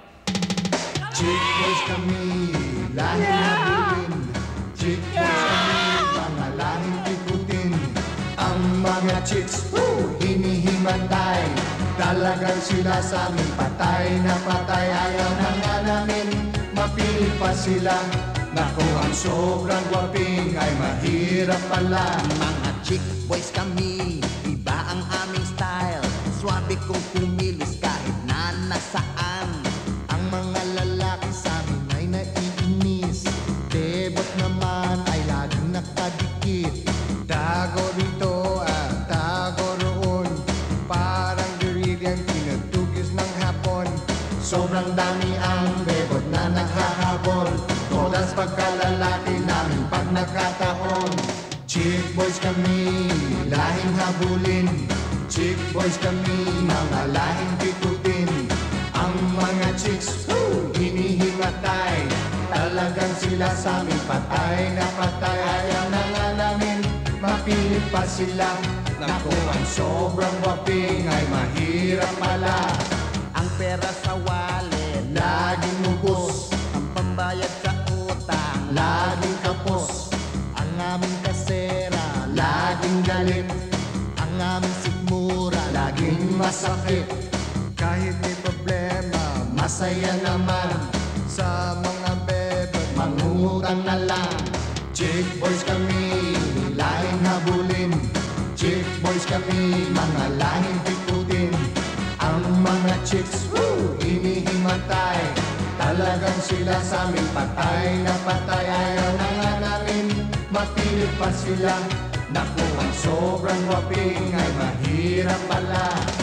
Chick boys kami, lahi na bilin. Chick boys kami, mga lahing ikutin. Ang mga chicks, woo, hinihimatay. Talagang sila sa amin, patay na patay. Ayaw na nga namin, mapili pa sila. Naku, ang sobrang gwaping ay mahirap pala. Mga chick boys kami, iba ang aming style. Swabe kong kumilos kahit na nasaan. Ang mga lalaki sa amin ay naiinis. Debot naman ay laging nakadikit. Tago rito at tago roon. Parang guerrillang pinatugis ng hapon. Sobrang dami ang bebot na naghahabol. Todas pagkalalaki namin pag nagkataon. Chick boys kami, lahing habulin. Chick boys kami, mga lahing pikutin. Ang mga chicks, woo, hinihimatay. Talagang sila sa amin, patay na patay. Ayaw na nga namin, mapili pa sila. Naku, ang sobrang waping ay mahirap pala. Ang pera sa wallet, laging ubos. ang pambayad sa utang, Laging kapos. Ang aming kasera, laging galit. Ang aming sigmura, laging masakit. Kahit may problema, masaya naman. Sa mga bebot, mangungutang na lang. Chick boys kami, lahing habulin. Chick boys kami, mga lahing pikutin. Ang mga chicks, woo, hinihimatay. Talagang sila sa amin, patay na patay. Ayaw na nga namin, mapilit pa sila. Naku, ang sobrang waping ay mahirap pala.